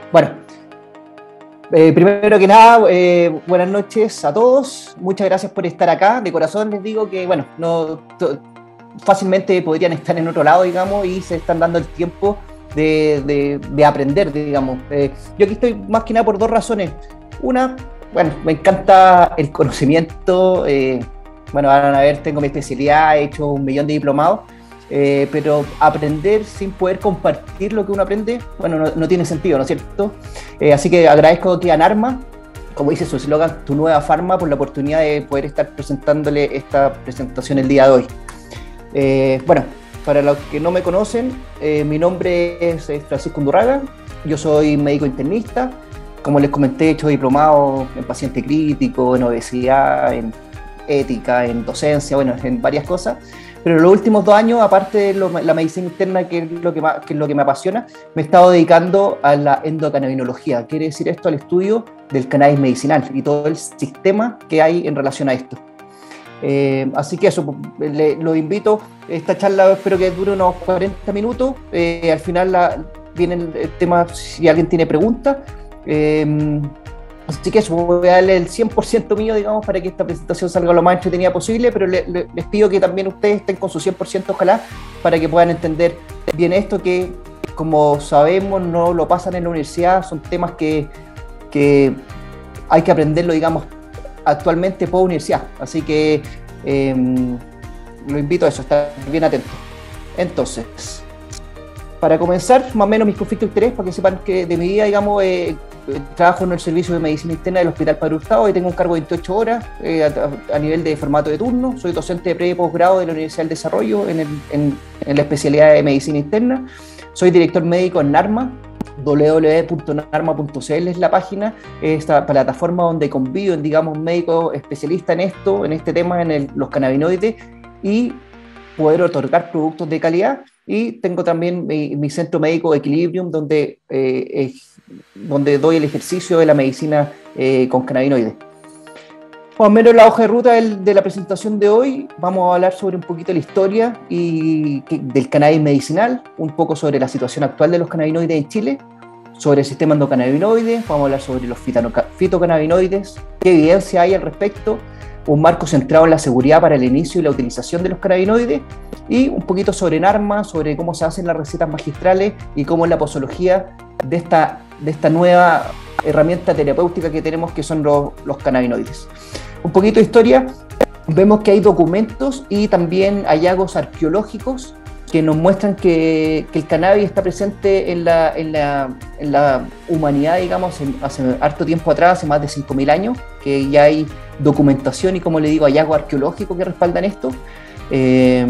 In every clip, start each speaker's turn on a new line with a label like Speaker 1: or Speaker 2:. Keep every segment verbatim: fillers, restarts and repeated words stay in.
Speaker 1: Bueno, eh, primero que nada, eh, buenas noches a todos. Muchas gracias por estar acá. De corazón les digo que, bueno, no fácilmente podrían estar en otro lado, digamos, y se están dando el tiempo de, de, de aprender, digamos. Eh, yo aquí estoy más que nada por dos razones. Una, bueno, me encanta el conocimiento. Eh, bueno, van a ver, tengo mi especialidad, he hecho un millón de diplomados. Eh, pero aprender sin poder compartir lo que uno aprende, bueno, no, no tiene sentido, ¿no es cierto? Eh, así que agradezco aquí a Narma, como dice su eslogan, tu nueva farma, por la oportunidad de poder estar presentándole esta presentación el día de hoy. Eh, bueno, para los que no me conocen, eh, mi nombre es Francisco Undurraga, yo soy médico internista, como les comenté, he hecho diplomado en paciente crítico, en obesidad, en ética, en docencia, bueno, en varias cosas. Pero en los últimos dos años, aparte de lo, la medicina interna, que es, lo que, más, que es lo que me apasiona, me he estado dedicando a la endocannabinología. Quiere decir esto, al estudio del cannabis medicinal y todo el sistema que hay en relación a esto. Eh, así que eso, le, los invito. Esta charla espero que dure unos cuarenta minutos. Eh, al final la, viene el, el tema, si alguien tiene preguntas. Eh, Así que eso, voy a darle el cien por ciento mío, digamos, para que esta presentación salga lo más entretenida posible, pero le, le, les pido que también ustedes estén con su cien por ciento, ojalá, para que puedan entender bien esto, que como sabemos no lo pasan en la universidad, son temas que, que hay que aprenderlo, digamos, actualmente por universidad. Así que eh, lo invito a eso, estar bien atentos. Entonces, para comenzar, más o menos mis conflictos de interés, para que sepan que de mi vida, digamos, eh, trabajo en el servicio de medicina interna del Hospital Padre Hurtado y tengo un cargo de veintiocho horas eh, a, a nivel de formato de turno. Soy docente de pre y posgrado de la Universidad del Desarrollo en, el, en, en la especialidad de medicina interna. Soy director médico en Narma, doble u doble u doble u punto narma punto c l es la página, esta plataforma donde conviven, digamos, médicos especialistas en esto, en este tema, en el, los cannabinoides, y poder otorgar productos de calidad. Y tengo también mi, mi centro médico Equilibrium, donde, eh, eh, donde doy el ejercicio de la medicina eh, con cannabinoides. Más o menos la hoja de ruta del, de la presentación de hoy, vamos a hablar sobre un poquito la historia y, que, del cannabis medicinal, un poco sobre la situación actual de los cannabinoides en Chile, sobre el sistema endocannabinoide, vamos a hablar sobre los fitocannabinoides, qué evidencia hay al respecto, un marco centrado en la seguridad para el inicio y la utilización de los cannabinoides, y un poquito sobre Narma, sobre cómo se hacen las recetas magistrales y cómo es la posología de esta, de esta nueva herramienta terapéutica que tenemos, que son los, los cannabinoides. Un poquito de historia, vemos que hay documentos y también hallazgos arqueológicos que nos muestran que, que el cannabis está presente en la, en la, en la humanidad, digamos, hace harto tiempo atrás, hace más de cinco mil años, que ya hay documentación y, como le digo, hallazgos arqueológicos que respaldan esto. Eh,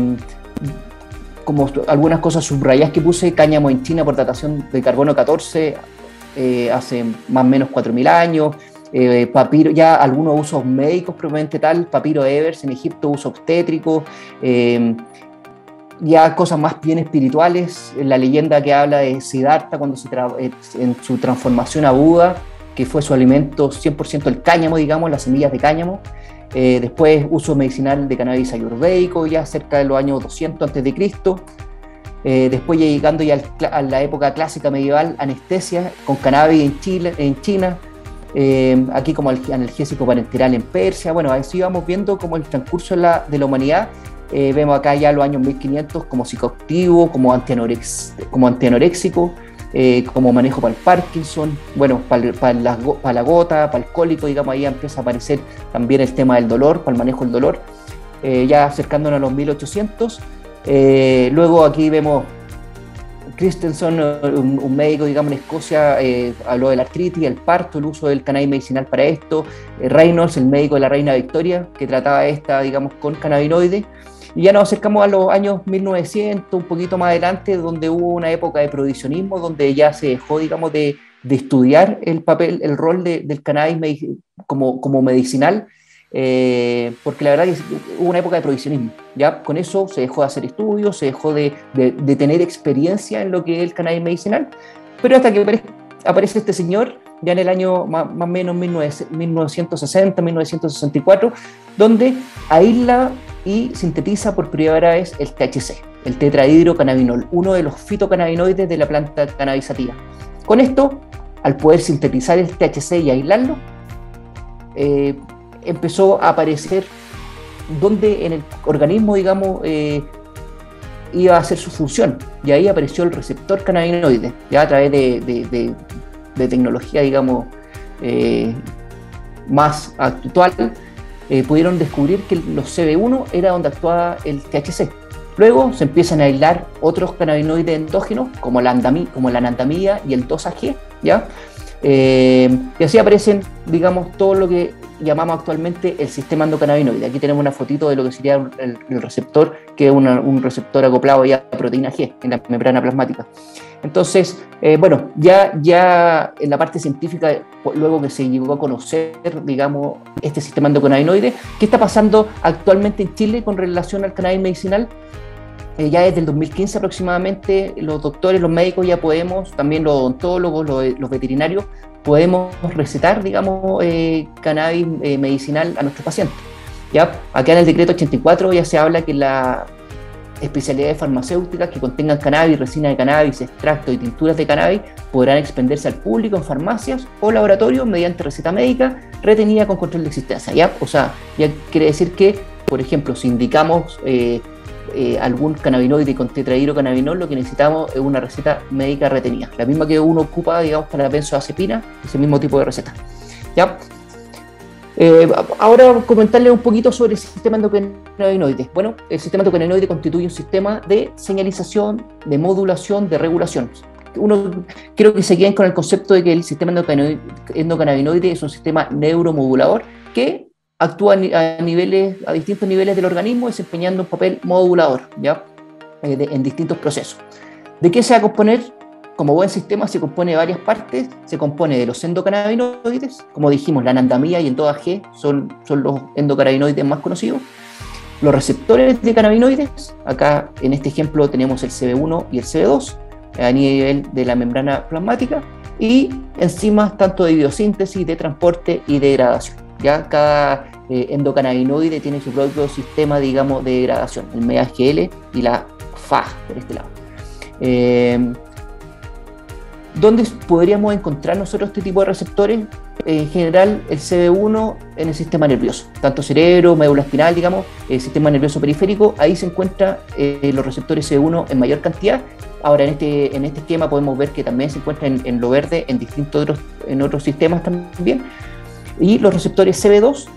Speaker 1: como algunas cosas subrayadas que puse, cáñamo en China por datación de carbono catorce, eh, hace más o menos cuatro mil años, eh, papiro, ya algunos usos médicos probablemente tal, papiro Evers en Egipto, uso obstétrico, eh, ya cosas más bien espirituales, la leyenda que habla de Siddhartha cuando se tra- en su transformación a Buda, que fue su alimento cien por ciento el cáñamo, digamos, las semillas de cáñamo. Eh, después uso medicinal de cannabis ayurvédico, ya cerca de los años doscientos antes de Cristo. Eh, después ya llegando ya al, a la época clásica medieval, anestesia con cannabis en, Chile, en China, eh, aquí como analgésico parenteral en Persia. Bueno, así vamos viendo como el transcurso de la, de la humanidad. Eh, vemos acá ya los años mil quinientos como psicoactivo, como, antianorex, como antianoréxico, eh, como manejo para el Parkinson, bueno, para, para, la, para la gota, para el cólico, digamos, ahí empieza a aparecer también el tema del dolor, para el manejo del dolor, eh, ya acercándonos a los mil ochocientos. Eh, luego aquí vemos Christensen, un, un médico, digamos, en Escocia, eh, habló de la artritis, el parto, el uso del cannabis medicinal para esto. Eh, Reynolds, el médico de la reina Victoria, que trataba esta, digamos, con cannabinoides. Y ya nos acercamos a los años mil novecientos, un poquito más adelante, donde hubo una época de prohibicionismo, donde ya se dejó, digamos, de, de estudiar el papel, el rol de, del cannabis como, como medicinal, eh, porque la verdad es que hubo una época de prohibicionismo. Ya con eso se dejó de hacer estudios, se dejó de, de, de tener experiencia en lo que es el cannabis medicinal, pero hasta que aparece, aparece este señor, ya en el año más o menos mil novecientos sesenta, mil novecientos sesenta y cuatro, donde aísla y sintetiza por primera vez el T H C, el tetrahidrocannabinol, uno de los fitocannabinoides de la planta cannabisativa. Con esto al poder sintetizar el T H C y aislarlo, eh, empezó a aparecer donde en el organismo, digamos, eh, iba a hacer su función, y ahí apareció el receptor cannabinoide, ya a través de, de, de, de tecnología, digamos, eh, más actual, eh, pudieron descubrir que los C B uno era donde actuaba el T H C. Luego se empiezan a aislar otros cannabinoides endógenos, como la, andami, como la anandamida y el dos A G, ¿ya? Eh, y así aparecen, digamos, todo lo que llamamos actualmente el sistema endocannabinoide. Aquí tenemos una fotito de lo que sería el, el receptor, que es una, un receptor acoplado ya a proteína G en la membrana plasmática. Entonces, eh, bueno, ya, ya en la parte científica, luego que se llegó a conocer, digamos, este sistema endocannabinoide, ¿qué está pasando actualmente en Chile con relación al cannabis medicinal? Eh, ya desde el dos mil quince aproximadamente, los doctores, los médicos ya podemos, también los odontólogos, los, los veterinarios, podemos recetar, digamos, eh, cannabis eh, medicinal a nuestros pacientes. ¿Ya? Acá en el decreto ochenta y cuatro ya se habla que las especialidades farmacéuticas que contengan cannabis, resina de cannabis, extractos y tinturas de cannabis podrán expenderse al público en farmacias o laboratorios mediante receta médica retenida con control de existencia. ¿Ya? O sea, ya quiere decir que, por ejemplo, si indicamos eh, Eh, algún cannabinoide con tetrahidrocannabinol, lo que necesitamos es una receta médica retenida, la misma que uno ocupa, digamos, para la benzodiazepina, ese mismo tipo de receta. ¿Ya? Eh, ahora comentarles un poquito sobre el sistema endocannabinoide. Bueno, el sistema endocannabinoide constituye un sistema de señalización, de modulación, de regulación. Uno, creo que se queden con el concepto de que el sistema endocannabinoide es un sistema neuromodulador que actúa a, niveles, a distintos niveles del organismo, desempeñando un papel modulador, ¿ya? Eh, de, en distintos procesos. ¿De qué se va a componer? Como buen sistema se compone de varias partes, se compone de los endocannabinoides, como dijimos, la anandamida y el dos A G son, son los endocannabinoides más conocidos, los receptores de cannabinoides, acá en este ejemplo tenemos el C B uno y el C B dos, a nivel de la membrana plasmática, y enzimas tanto de biosíntesis, de transporte y de degradación. Ya cada eh, endocannabinoide tiene su propio sistema, digamos, de degradación, el M A G L y la F A G por este lado. Eh, ¿Dónde podríamos encontrar nosotros este tipo de receptores? En general, el C B uno en el sistema nervioso, tanto cerebro, médula espinal, digamos, el sistema nervioso periférico, ahí se encuentran eh, los receptores C B uno en mayor cantidad. Ahora, en este, en este esquema podemos ver que también se encuentran en, en lo verde en distintos otros, en otros sistemas también. Y los receptores C B dos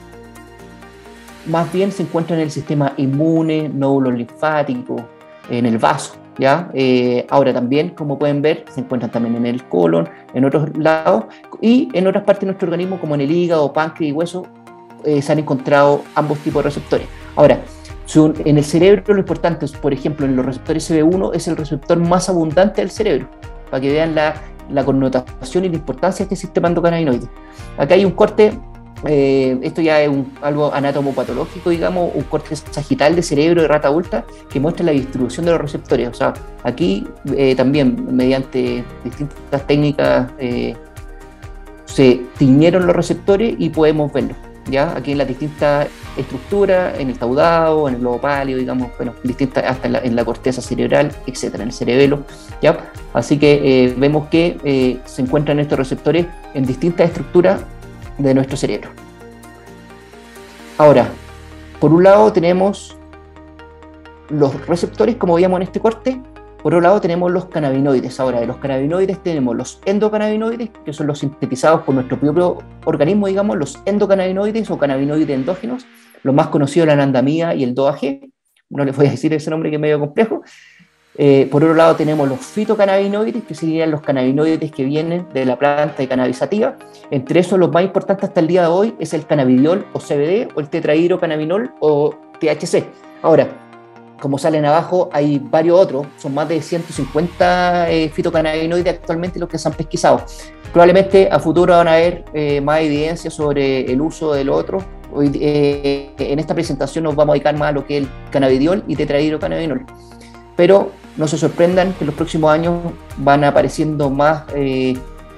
Speaker 1: más bien se encuentran en el sistema inmune, nódulos linfáticos, en el vaso, ¿ya? Eh, ahora también, como pueden ver, se encuentran también en el colon, en otros lados, y en otras partes de nuestro organismo, como en el hígado, páncreas y hueso, eh, se han encontrado ambos tipos de receptores. Ahora, son, en el cerebro lo importante es, por ejemplo, en los receptores C B uno es el receptor más abundante del cerebro, para que vean la, la connotación y la importancia de este sistema endocannabinoide. Acá hay un corte, eh, esto ya es un, algo anatomopatológico, digamos, un corte sagital de cerebro de rata adulta que muestra la distribución de los receptores. O sea, aquí eh, también mediante distintas técnicas eh, se tiñeron los receptores y podemos verlos, ¿ya? Aquí en las distintas estructuras, en el caudado, en el globo pálido, digamos, bueno, distintas hasta en la, en la corteza cerebral, etcétera, en el cerebelo, ¿ya? Así que eh, vemos que eh, se encuentran estos receptores en distintas estructuras de nuestro cerebro. Ahora, por un lado tenemos los receptores, como veíamos en este corte. Por otro lado tenemos los cannabinoides. Ahora, de los cannabinoides tenemos los endocannabinoides, que son los sintetizados por nuestro propio organismo, digamos, los endocannabinoides o cannabinoides endógenos, los más conocidos, la anandamida y el dos A G. No les voy a decir ese nombre que es medio complejo. Eh, por otro lado tenemos los fitocannabinoides, que serían los cannabinoides que vienen de la planta de cannabis sativa. Entre esos, los más importantes hasta el día de hoy es el cannabidiol o C B D o el tetrahidrocannabinol o T H C. Ahora, como salen abajo, hay varios otros, son más de ciento cincuenta eh, fitocannabinoides actualmente los que se han pesquisado. Probablemente a futuro van a haber eh, más evidencia sobre el uso del otro. Hoy, eh, en esta presentación nos vamos a dedicar más a lo que es el cannabidiol y tetrahidrocannabinol. Pero no se sorprendan que en los próximos años van apareciendo más, eh,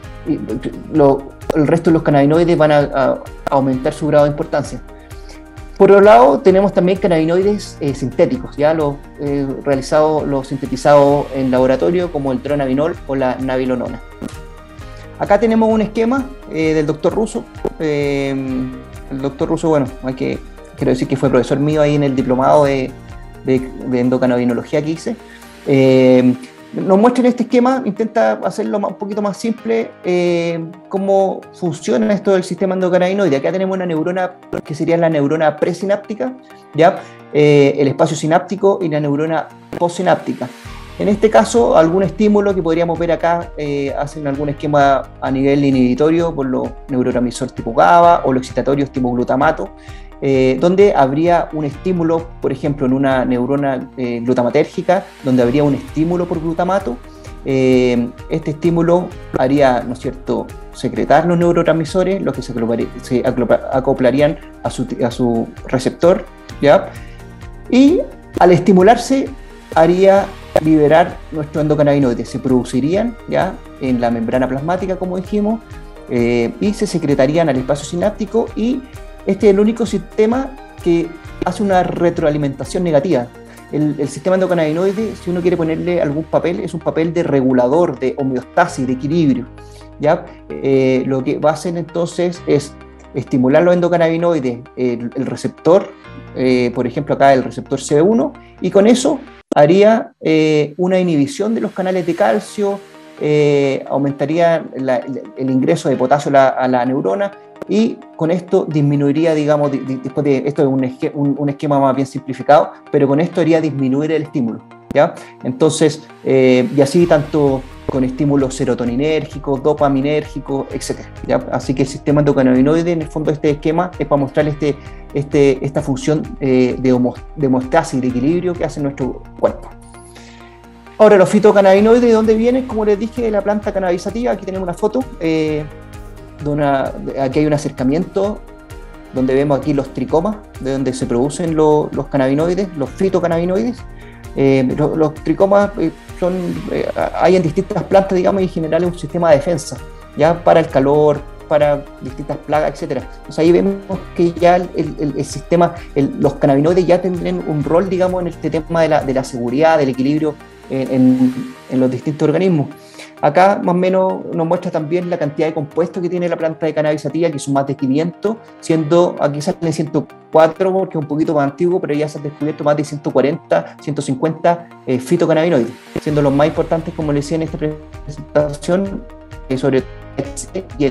Speaker 1: lo, el resto de los cannabinoides van a, a aumentar su grado de importancia. Por otro lado, tenemos también cannabinoides eh, sintéticos, ya los eh, realizados, los sintetizados en laboratorio, como el dronabinol o la nabilonona. Acá tenemos un esquema eh, del doctor Russo. Eh, el doctor Russo, bueno, hay que, quiero decir que fue profesor mío ahí en el diplomado de, de, de endocannabinología que hice. Eh, nos muestra en este esquema, intenta hacerlo un poquito más simple, eh, cómo funciona esto del sistema endocannabinoide. Acá tenemos una neurona que sería la neurona presináptica, ¿ya? Eh, el espacio sináptico y la neurona postsináptica. En este caso, algún estímulo que podríamos ver acá eh, hacen algún esquema a nivel inhibitorio por los neurotransmisores tipo GABA o los excitatorios tipo glutamato, eh, donde habría un estímulo, por ejemplo, en una neurona eh, glutamatérgica, donde habría un estímulo por glutamato. Eh, este estímulo haría, ¿no es cierto?, secretar los neurotransmisores, los que se, se acoplarían a su, a su receptor, ¿ya? Y al estimularse, haría liberar nuestros endocannabinoides, se producirían ya en la membrana plasmática, como dijimos, eh, y se secretarían al espacio sináptico, y este es el único sistema que hace una retroalimentación negativa. El, el sistema endocannabinoide, si uno quiere ponerle algún papel, es un papel de regulador, de homeostasis, de equilibrio, ¿ya? Eh, lo que va a hacer entonces es estimular los endocannabinoides, el, el receptor, eh, por ejemplo acá el receptor C B uno, y con eso haría eh, una inhibición de los canales de calcio, eh, aumentaría la, el ingreso de potasio a la, a la neurona, y con esto disminuiría, digamos, di, di, después de esto es un, esque, un, un esquema más bien simplificado, pero con esto haría disminuir el estímulo, ¿ya? Entonces, eh, y así tanto con estímulos serotoninérgicos, dopaminérgicos, etcétera, ¿ya? Así que el sistema endocannabinoide, en el fondo, este esquema es para mostrar este, este, esta función eh, de, homo, de homeostasis, de equilibrio que hace nuestro cuerpo. Ahora, los fitocannabinoides, ¿de dónde vienen? Como les dije, de la planta cannabisativa. Aquí tenemos una foto, eh, de una, de, aquí hay un acercamiento donde vemos aquí los tricomas, de donde se producen lo, los cannabinoides, los fitocannabinoides. Eh, los, los tricomas eh, son, eh, hay en distintas plantas, digamos, y en general es un sistema de defensa, ya para el calor, para distintas plagas, etcétera. Entonces ahí vemos que ya el, el, el sistema, el, los cannabinoides ya tendrían un rol, digamos, en este tema de la, de la seguridad, del equilibrio en, en, en los distintos organismos. Acá más o menos nos muestra también la cantidad de compuestos que tiene la planta de cannabis sativa, que son más de quinientos, siendo aquí salen ciento cuatro porque es un poquito más antiguo, pero ya se han descubierto más de ciento cuarenta, ciento cincuenta eh, fitocannabinoides, siendo los más importantes, como les decía en esta presentación, eh, sobre el y el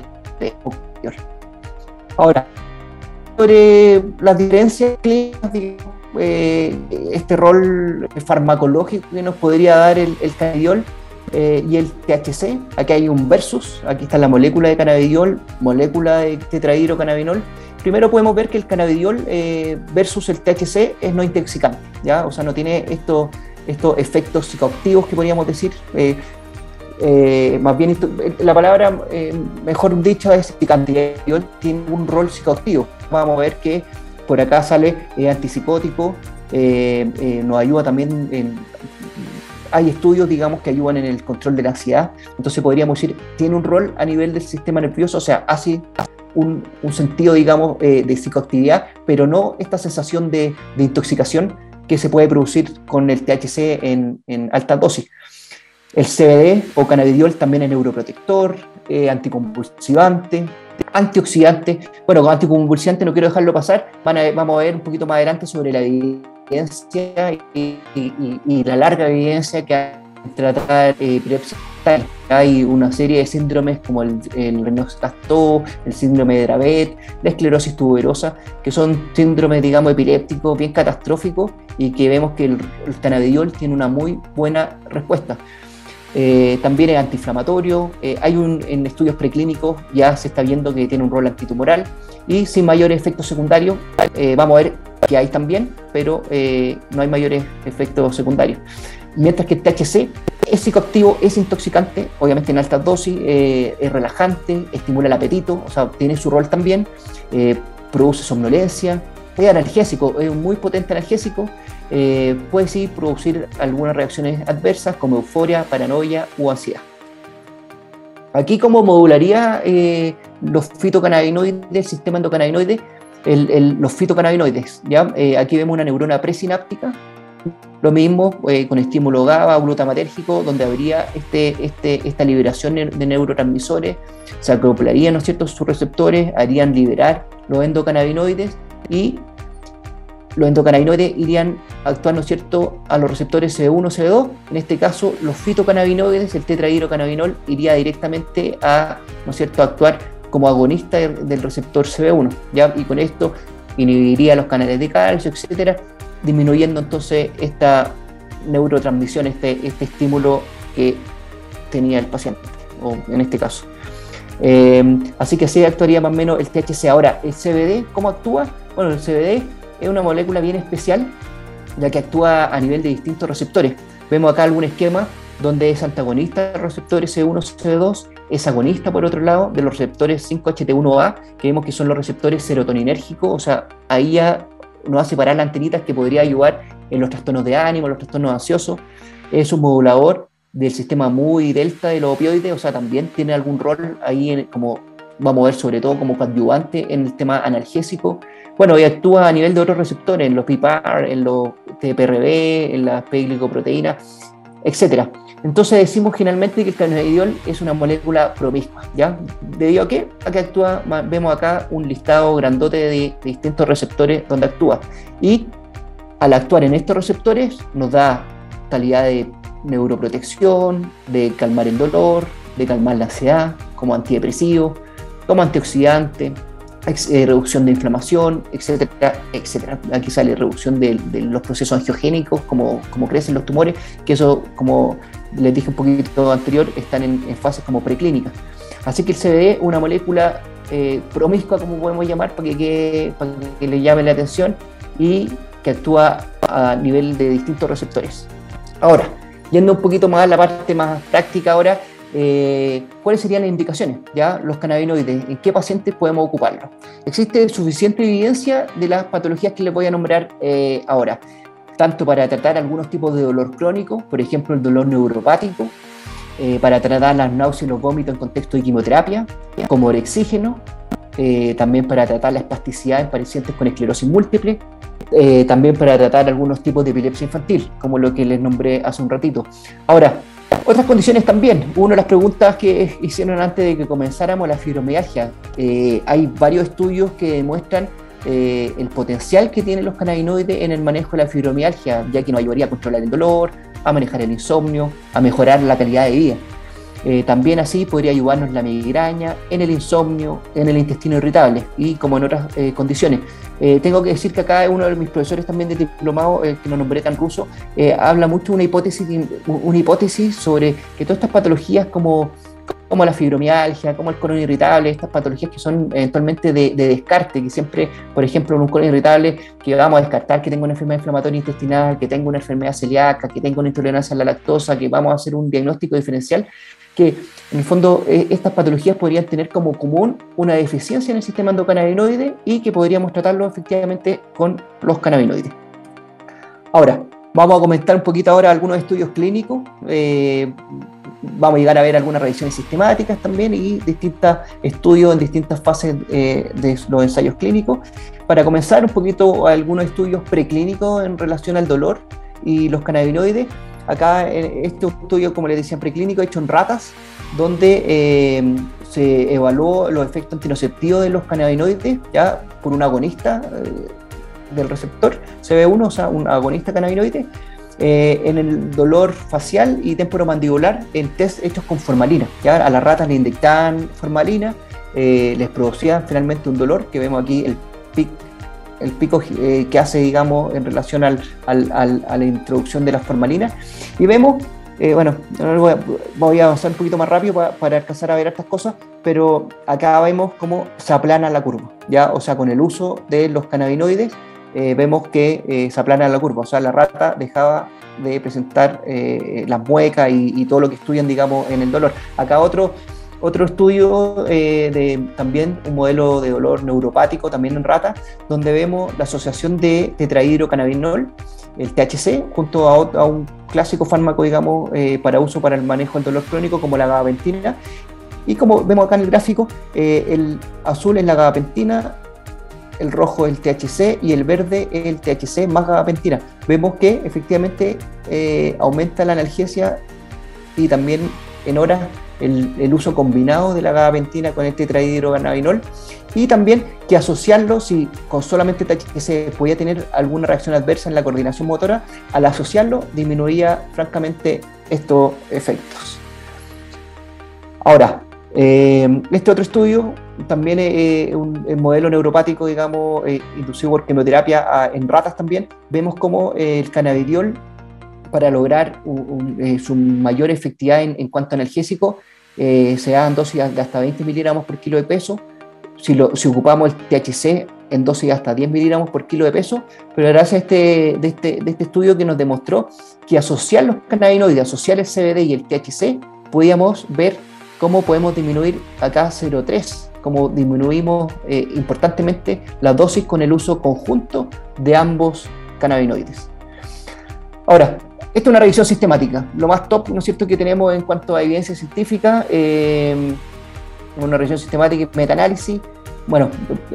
Speaker 1: Ahora, sobre las diferencias clínicas, eh, este rol farmacológico que nos podría dar el, el cannabidiol eh, y el T H C. Aquí hay un versus, aquí está la molécula de cannabidiol, molécula de tetrahidrocannabinol. Primero podemos ver que el cannabidiol eh, versus el T H C es no intoxicante, ¿ya? O sea, no tiene estos, estos efectos psicoactivos que podríamos decir. Eh, Eh, más bien, la palabra eh, mejor dicha es psicante, tiene un rol psicoactivo. Vamos a ver que por acá sale eh, antipsicótico, eh, eh, nos ayuda también, en, hay estudios, digamos, que ayudan en el control de la ansiedad, entonces podríamos decir, tiene un rol a nivel del sistema nervioso, o sea, hace un, un sentido, digamos, eh, de psicoactividad, pero no esta sensación de, de intoxicación que se puede producir con el T H C en, en alta dosis. El C B D o cannabidiol también es neuroprotector, eh, anticonvulsivante, antioxidante. Bueno, con anticonvulsivante no quiero dejarlo pasar, Van a, vamos a ver un poquito más adelante sobre la evidencia y, y, y la larga evidencia que hay en tratar eh, epilepsia. Hay una serie de síndromes como el, el Lennox-Gastaut, el síndrome de Dravet, la esclerosis tuberosa, que son síndromes, digamos, epilépticos bien catastróficos y que vemos que el, el cannabidiol tiene una muy buena respuesta. Eh, también es antiinflamatorio, eh, hay un, en estudios preclínicos ya se está viendo que tiene un rol antitumoral y sin mayores efectos secundarios. Eh, vamos a ver que hay también, pero eh, no hay mayores efectos secundarios. Mientras que el T H C es psicoactivo, es intoxicante, obviamente en altas dosis, eh, es relajante, estimula el apetito, o sea, tiene su rol también, eh, produce somnolencia, es analgésico, es un muy potente analgésico. Eh, puede sí producir algunas reacciones adversas como euforia, paranoia u ansiedad. Aquí, ¿cómo modularía eh, los fitocannabinoides, el sistema endocannabinoide? El, el, los fitocannabinoides, ¿ya? Eh, aquí vemos una neurona presináptica Lo mismo eh, con estímulo GABA o glutamatérgico, donde habría este, este, esta liberación de neurotransmisores, se acoplarían, ¿no es cierto?, sus receptores, harían liberar los endocannabinoides y los endocannabinoides irían a actuar, ¿no es cierto?, a los receptores C B uno, C B dos. En este caso, los fitocannabinoides, el tetrahidrocannabinol, iría directamente a, ¿no es cierto?, a actuar como agonista del receptor C B uno, ¿ya? Y con esto inhibiría los canales de calcio, etcétera, disminuyendo entonces esta neurotransmisión, este, este estímulo que tenía el paciente, o en este caso. Eh, así que así actuaría más o menos el T H C. Ahora, el C B D, ¿cómo actúa? Bueno, el C B D es una molécula bien especial, ya que actúa a nivel de distintos receptores. Vemos acá algún esquema donde es antagonista de los receptores C B uno, C B dos, es agonista, por otro lado, de los receptores cinco H T uno A, que vemos que son los receptores serotoninérgicos, o sea, ahí ya nos hace parar las antenitas que podría ayudar en los trastornos de ánimo, los trastornos ansiosos. Es un modulador del sistema M U y delta de los opioides, o sea, también tiene algún rol ahí, en, como vamos a ver, sobre todo como coadyuvante en el tema analgésico. Bueno, y actúa a nivel de otros receptores, en los P P A R, en los T P R B, en las P-glicoproteínas, etcétera. Entonces decimos generalmente que el cannabidiol es una molécula promiscua, ¿ya? ¿Debido a qué? A que actúa, vemos acá un listado grandote de, de distintos receptores donde actúa. Y al actuar en estos receptores nos da calidad de neuroprotección, de calmar el dolor, de calmar la ansiedad, como antidepresivo, como antioxidante, Eh, reducción de inflamación, etcétera, etcétera. Aquí sale reducción de, de los procesos angiogénicos, como, como crecen los tumores, que eso, como les dije un poquito anterior, están en, en fases como preclínicas. Así que el C B D es una molécula eh, promiscua, como podemos llamar, para que, que, para que le llame la atención y que actúa a nivel de distintos receptores. Ahora, yendo un poquito más a la parte más práctica ahora, Eh, ¿cuáles serían las indicaciones? ¿Ya? Los cannabinoides, ¿en qué pacientes podemos ocuparlos? Existe suficiente evidencia de las patologías que les voy a nombrar eh, ahora, tanto para tratar algunos tipos de dolor crónico, por ejemplo el dolor neuropático, eh, para tratar las náuseas y los vómitos en contexto de quimioterapia, como orexígeno, eh, también para tratar la espasticidad en pacientes con esclerosis múltiple, eh, también para tratar algunos tipos de epilepsia infantil, como lo que les nombré hace un ratito. Ahora, otras condiciones también. Una de las preguntas que hicieron antes de que comenzáramos, la fibromialgia. Eh, hay varios estudios que demuestran eh, el potencial que tienen los cannabinoides en el manejo de la fibromialgia, ya que nos ayudaría a controlar el dolor, a manejar el insomnio, a mejorar la calidad de vida. Eh, también así podría ayudarnos la migraña, en el insomnio, en el intestino irritable y como en otras eh, condiciones. Eh, tengo que decir que acá uno de mis profesores también de diplomado, eh, que no nombré tan ruso, eh, habla mucho de una hipótesis, una hipótesis sobre que todas estas patologías como, como la fibromialgia, como el colon irritable, estas patologías que son eventualmente de, de descarte, que siempre, por ejemplo, en un colon irritable, que vamos a descartar que tenga una enfermedad inflamatoria intestinal, que tenga una enfermedad celíaca, que tenga una intolerancia a la lactosa, que vamos a hacer un diagnóstico diferencial, que en el fondo eh, estas patologías podrían tener como común una deficiencia en el sistema endocannabinoide y que podríamos tratarlo efectivamente con los cannabinoides. Ahora, vamos a comentar un poquito ahora algunos estudios clínicos, eh, vamos a llegar a ver algunas revisiones sistemáticas también y distintos estudios en distintas fases eh, de los ensayos clínicos. Para comenzar un poquito algunos estudios preclínicos en relación al dolor y los cannabinoides. Acá este estudio, como les decía, preclínico hecho en ratas, donde eh, se evaluó los efectos antinociceptivos de los cannabinoides ya por un agonista eh, del receptor C B uno, o sea, un agonista cannabinoide, eh, en el dolor facial y temporomandibular en test hechos con formalina. Ya a las ratas le inyectaban formalina, eh, les producían finalmente un dolor, que vemos aquí el pic el pico eh, que hace, digamos, en relación al, al, al, a la introducción de la formalina. Y vemos, eh, bueno, voy a, voy a avanzar un poquito más rápido para, para alcanzar a ver estas cosas, pero acá vemos cómo se aplana la curva, ¿ya? O sea, con el uso de los cannabinoides, eh, vemos que eh, se aplana la curva, o sea, la rata dejaba de presentar eh, las muecas y, y todo lo que estudian, digamos, en el dolor. Acá otro... Otro estudio eh, de también un modelo de dolor neuropático, también en rata, donde vemos la asociación de tetrahidrocannabinol, el T H C, junto a, a un clásico fármaco, digamos, eh, para uso para el manejo del dolor crónico, como la gabapentina. Y como vemos acá en el gráfico, eh, el azul es la gabapentina, el rojo el T H C y el verde el T H C más gabapentina. Vemos que efectivamente eh, aumenta la analgesia y también en horas el, el uso combinado de la gabapentina con el tetrahidrocannabinol, y también que asociarlo, si con solamente T H C podía tener alguna reacción adversa en la coordinación motora, al asociarlo disminuía francamente estos efectos. Ahora, eh, este otro estudio también es eh, un, un modelo neuropático, digamos, eh, inducido por quimioterapia a, en ratas también. Vemos cómo eh, el cannabidiol, para lograr un, un, eh, su mayor efectividad en, en cuanto a analgésico, eh, se da en dosis de hasta veinte miligramos por kilo de peso. Si, lo, si ocupamos el T H C en dosis de hasta diez miligramos por kilo de peso, pero gracias a este, de, este, de este estudio que nos demostró que asociar los cannabinoides, asociar el C B D y el T H C, podíamos ver cómo podemos disminuir acá cero punto tres, cómo disminuimos eh, importantemente la dosis con el uso conjunto de ambos cannabinoides. Ahora, esta es una revisión sistemática, lo más top, ¿no es cierto?, que tenemos en cuanto a evidencia científica, eh, una revisión sistemática y metaanálisis. Bueno,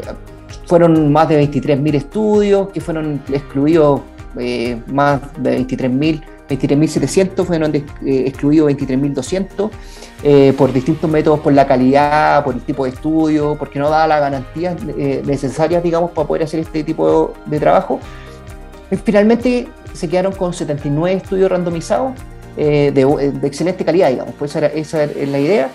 Speaker 1: fueron más de veintitrés mil estudios que fueron excluidos, eh, más de veintitrés mil setecientos, fueron de, eh, excluidos veintitrés mil doscientos eh, por distintos métodos, por la calidad, por el tipo de estudio, porque no daba las garantías eh, necesarias, digamos, para poder hacer este tipo de trabajo. Finalmente se quedaron con setenta y nueve estudios randomizados eh, de, de excelente calidad, digamos, pues esa, era, esa es la idea.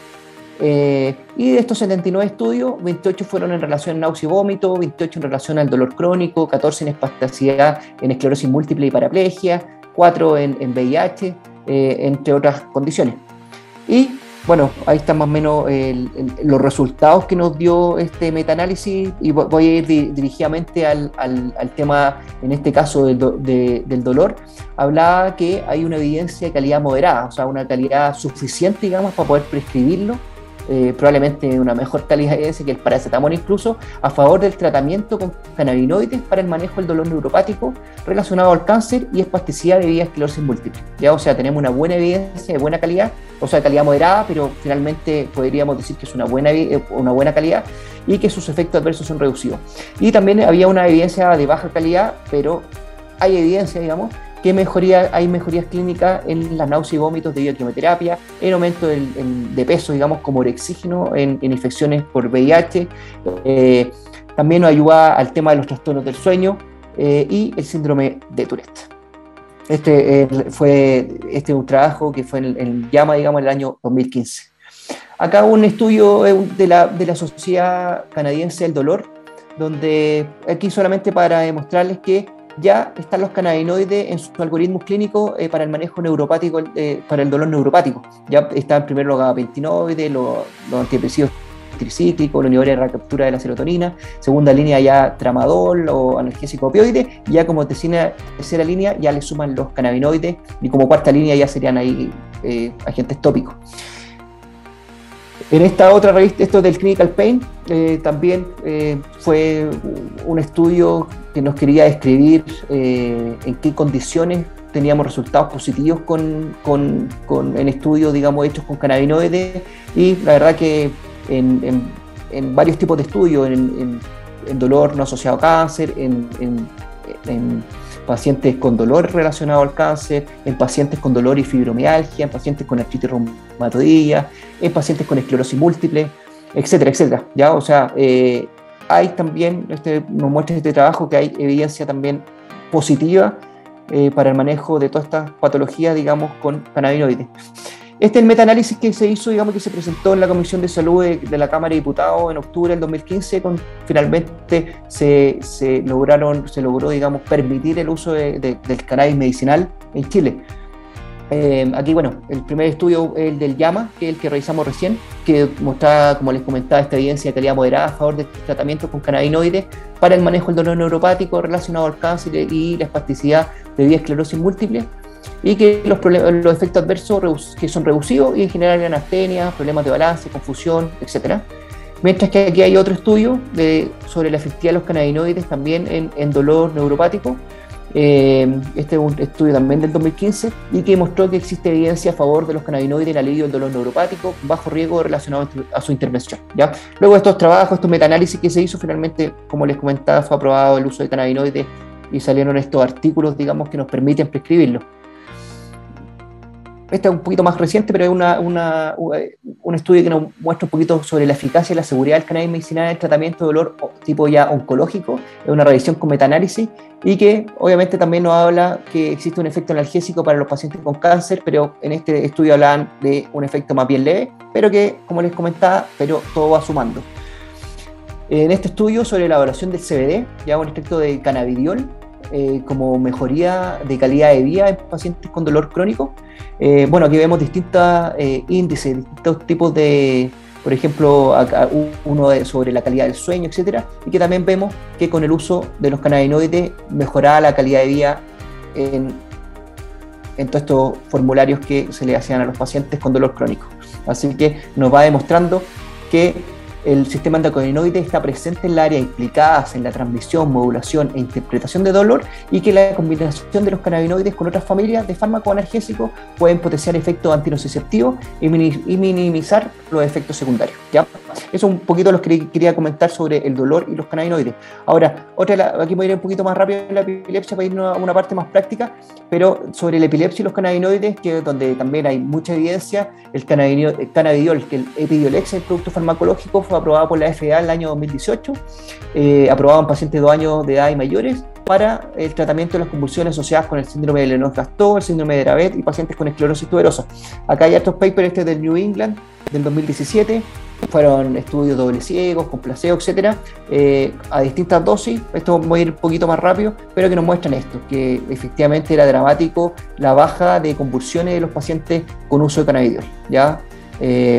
Speaker 1: Eh, y de estos setenta y nueve estudios, veintiocho fueron en relación a náusea y vómito, veintiocho en relación al dolor crónico, catorce en espasticidad, en esclerosis múltiple y paraplegia, cuatro en, en V I H, eh, entre otras condiciones. Y bueno, ahí están más o menos el, el, los resultados que nos dio este metaanálisis, y voy a ir di, dirigidamente al, al, al tema, en este caso del, do, de, del dolor. Hablaba que hay una evidencia de calidad moderada, o sea, una calidad suficiente, digamos, para poder prescribirlo, eh, probablemente una mejor calidad de evidencia que el paracetamol incluso, a favor del tratamiento con cannabinoides para el manejo del dolor neuropático relacionado al cáncer y espasticidad debida a esclerosis múltiple. Ya, o sea, tenemos una buena evidencia de buena calidad, o sea, de calidad moderada, pero finalmente podríamos decir que es una buena, una buena calidad y que sus efectos adversos son reducidos. Y también había una evidencia de baja calidad, pero hay evidencia, digamos, que mejoría, hay mejorías clínicas en las náuseas y vómitos debido a quimioterapia, en aumento del, en, de peso, digamos, como orexígeno, en, en infecciones por V I H. Eh, también nos ayuda al tema de los trastornos del sueño eh, y el síndrome de Tourette. Este eh, fue este un trabajo que fue en, en JAMA, digamos, en el año dos mil quince. Acá un estudio de la, de la Sociedad Canadiense del Dolor, donde aquí solamente para demostrarles que ya están los cannabinoides en sus algoritmos clínicos eh, para el manejo neuropático, eh, para el dolor neuropático. Ya están primero los gabapentinoides, los, los antidepresivos tricíclicos, los inhibidores de recaptura de la serotonina, segunda línea ya tramadol o analgésico opioide, y ya como tercera, tercera línea ya le suman los cannabinoides, y como cuarta línea ya serían ahí eh, agentes tópicos. En esta otra revista, esto del Clinical Pain, eh, también eh, fue un estudio que nos quería describir eh, en qué condiciones teníamos resultados positivos con, con, con, en estudios, digamos, hechos con cannabinoides, y la verdad que en, en, en varios tipos de estudios, en, en, en dolor no asociado a cáncer, en, en, en pacientes con dolor relacionado al cáncer, en pacientes con dolor y fibromialgia, en pacientes con artritis reumatoidea, en pacientes con esclerosis múltiple, etcétera, etcétera. ¿Ya? O sea, eh, hay también, este, nos muestra este trabajo que hay evidencia también positiva eh, para el manejo de todas estas patologías, digamos, con cannabinoides. Este es el metaanálisis que se hizo, digamos, que se presentó en la Comisión de Salud de, de la Cámara de Diputados en octubre del dos mil quince, con, finalmente se, se, lograron, se logró, digamos, permitir el uso de, de, del cannabis medicinal en Chile. Eh, aquí, bueno, el primer estudio es el del JAMA, que es el que revisamos recién, que mostraba, como les comentaba, esta evidencia de calidad moderada a favor de tratamientos con cannabinoides para el manejo del dolor neuropático relacionado al cáncer y la espasticidad debido a esclerosis múltiple, y que los, los efectos adversos que son reducidos y en general eran astenia, problemas de balance, confusión, etcétera. Mientras que aquí hay otro estudio de, sobre la efectividad de los cannabinoides también en, en dolor neuropático, Eh, este es un estudio también del dos mil quince y que mostró que existe evidencia a favor de los cannabinoides en el alivio del dolor neuropático, bajo riesgo relacionado a su intervención, ¿ya? Luego de estos trabajos, estos metaanálisis que se hizo, finalmente, como les comentaba, fue aprobado el uso de cannabinoides y salieron estos artículos, digamos, que nos permiten prescribirlo. Este es un poquito más reciente, pero es una, una, un estudio que nos muestra un poquito sobre la eficacia y la seguridad del cannabis medicinal en el tratamiento de dolor tipo ya oncológico. Es una revisión con metaanálisis y que obviamente también nos habla que existe un efecto analgésico para los pacientes con cáncer, pero en este estudio hablan de un efecto más bien leve, pero que, como les comentaba, pero todo va sumando. En este estudio sobre la evaluación del C B D, ya un extracto de cannabidiol, Eh, como mejoría de calidad de vida en pacientes con dolor crónico. Eh, bueno, aquí vemos distintos eh, índices, distintos tipos de, por ejemplo, acá uno de, sobre la calidad del sueño, etcétera, y que también vemos que con el uso de los cannabinoides mejoraba la calidad de vida en, en todos estos formularios que se le hacían a los pacientes con dolor crónico. Así que nos va demostrando que el sistema endocannabinoide está presente en las áreas implicadas en la transmisión, modulación e interpretación de dolor, y que la combinación de los cannabinoides con otras familias de fármacos analgésicos pueden potenciar efectos antinociceptivos y minimizar los efectos secundarios, ¿ya? Eso es un poquito lo que quería comentar sobre el dolor y los cannabinoides. Ahora, otra, aquí voy a ir un poquito más rápido en la epilepsia para ir a una parte más práctica, pero sobre la epilepsia y los cannabinoides, que es donde también hay mucha evidencia, el cannabidiol, que el Epidiolex, el producto farmacológico, fue aprobado por la F D A en el año dos mil dieciocho, eh, aprobado en pacientes de dos años de edad y mayores para el tratamiento de las convulsiones asociadas con el síndrome de Lennox-Gastaut, el síndrome de Dravet y pacientes con esclerosis tuberosa. Acá hay otros papers, este del New England del dos mil diecisiete, fueron estudios doble ciegos, con placebo, etcétera, eh, a distintas dosis. Esto voy a ir un poquito más rápido, pero que nos muestran esto, que efectivamente era dramático la baja de convulsiones de los pacientes con uso de cannabidiol, ¿ya? Eh,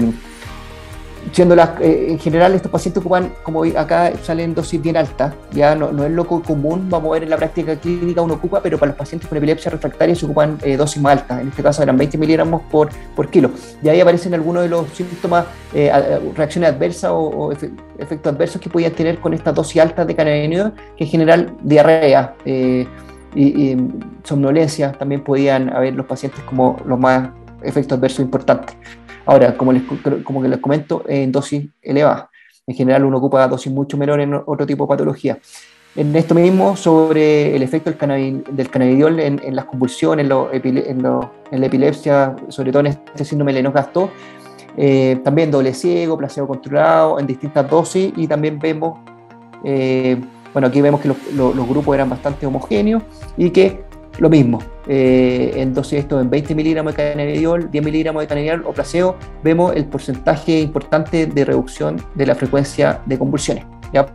Speaker 1: siendo las, eh, en general estos pacientes ocupan, como acá salen dosis bien altas, ya no, no es lo común, vamos a ver en la práctica clínica uno ocupa, pero para los pacientes con epilepsia refractaria se ocupan eh, dosis más altas, en este caso eran veinte miligramos por, por kilo, y ahí aparecen algunos de los síntomas, eh, reacciones adversas o, o efe, efectos adversos que podían tener con estas dosis altas de cannabinoides, que en general diarrea eh, y, y somnolencia también podían haber los pacientes como los más efectos adversos importantes. Ahora, como les, como que les comento, en dosis elevadas. En general uno ocupa dosis mucho menor en otro tipo de patología. En esto mismo, sobre el efecto del, cannabis, del cannabidiol en, en las convulsiones, en, lo, en, lo, en la epilepsia, sobre todo en este síndrome de Lennox-Gastaut, eh, también doble ciego, placebo controlado, en distintas dosis, y también vemos, eh, bueno, aquí vemos que los, los, los grupos eran bastante homogéneos y que lo mismo, eh, en dosis esto en veinte miligramos de cannabidiol, diez miligramos de cannabidiol o placebo, vemos el porcentaje importante de reducción de la frecuencia de convulsiones, ¿ya?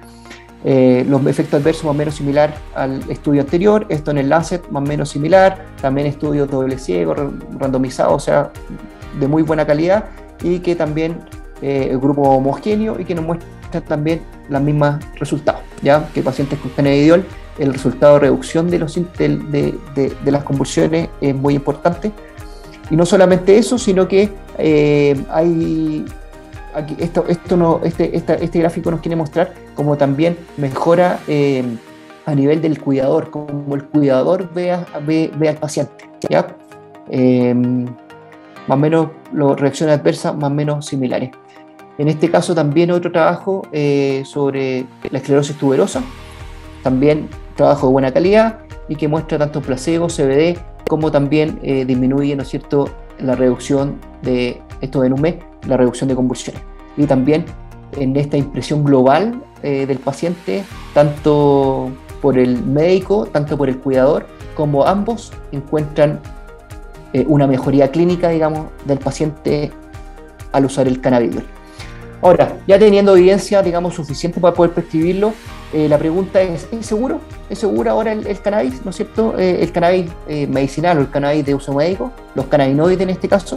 Speaker 1: Eh, los efectos adversos más o menos similar al estudio anterior, esto en el Lancet más o menos similar, también estudios doble ciego, randomizados, o sea, de muy buena calidad, y que también eh, el grupo homogéneo y que nos muestra también los mismos resultados, ya que pacientes con cannabidiol, el resultado de reducción de, los, de, de, de, de las convulsiones es muy importante. Y no solamente eso, sino que eh, hay aquí, esto, esto no, este, esta, este gráfico nos quiere mostrar cómo también mejora eh, a nivel del cuidador, como el cuidador ve, a, ve, ve al paciente, ¿ya? Eh, más o menos las reacciones adversas más o menos similares. En este caso también otro trabajo eh, sobre la esclerosis tuberosa, también trabajo de buena calidad y que muestra tanto placebo, C B D, como también eh, disminuye, ¿no es cierto?, la reducción de esto en un mes, la reducción de convulsiones. Y también en esta impresión global eh, del paciente, tanto por el médico, tanto por el cuidador, como ambos encuentran eh, una mejoría clínica, digamos, del paciente al usar el cannabidiol. Ahora, ya teniendo evidencia, digamos, suficiente para poder prescribirlo, eh, la pregunta es, ¿es seguro? ¿Es seguro ahora el, el cannabis, ¿no es cierto? Eh, el cannabis eh, medicinal o el cannabis de uso médico, los cannabinoides en este caso.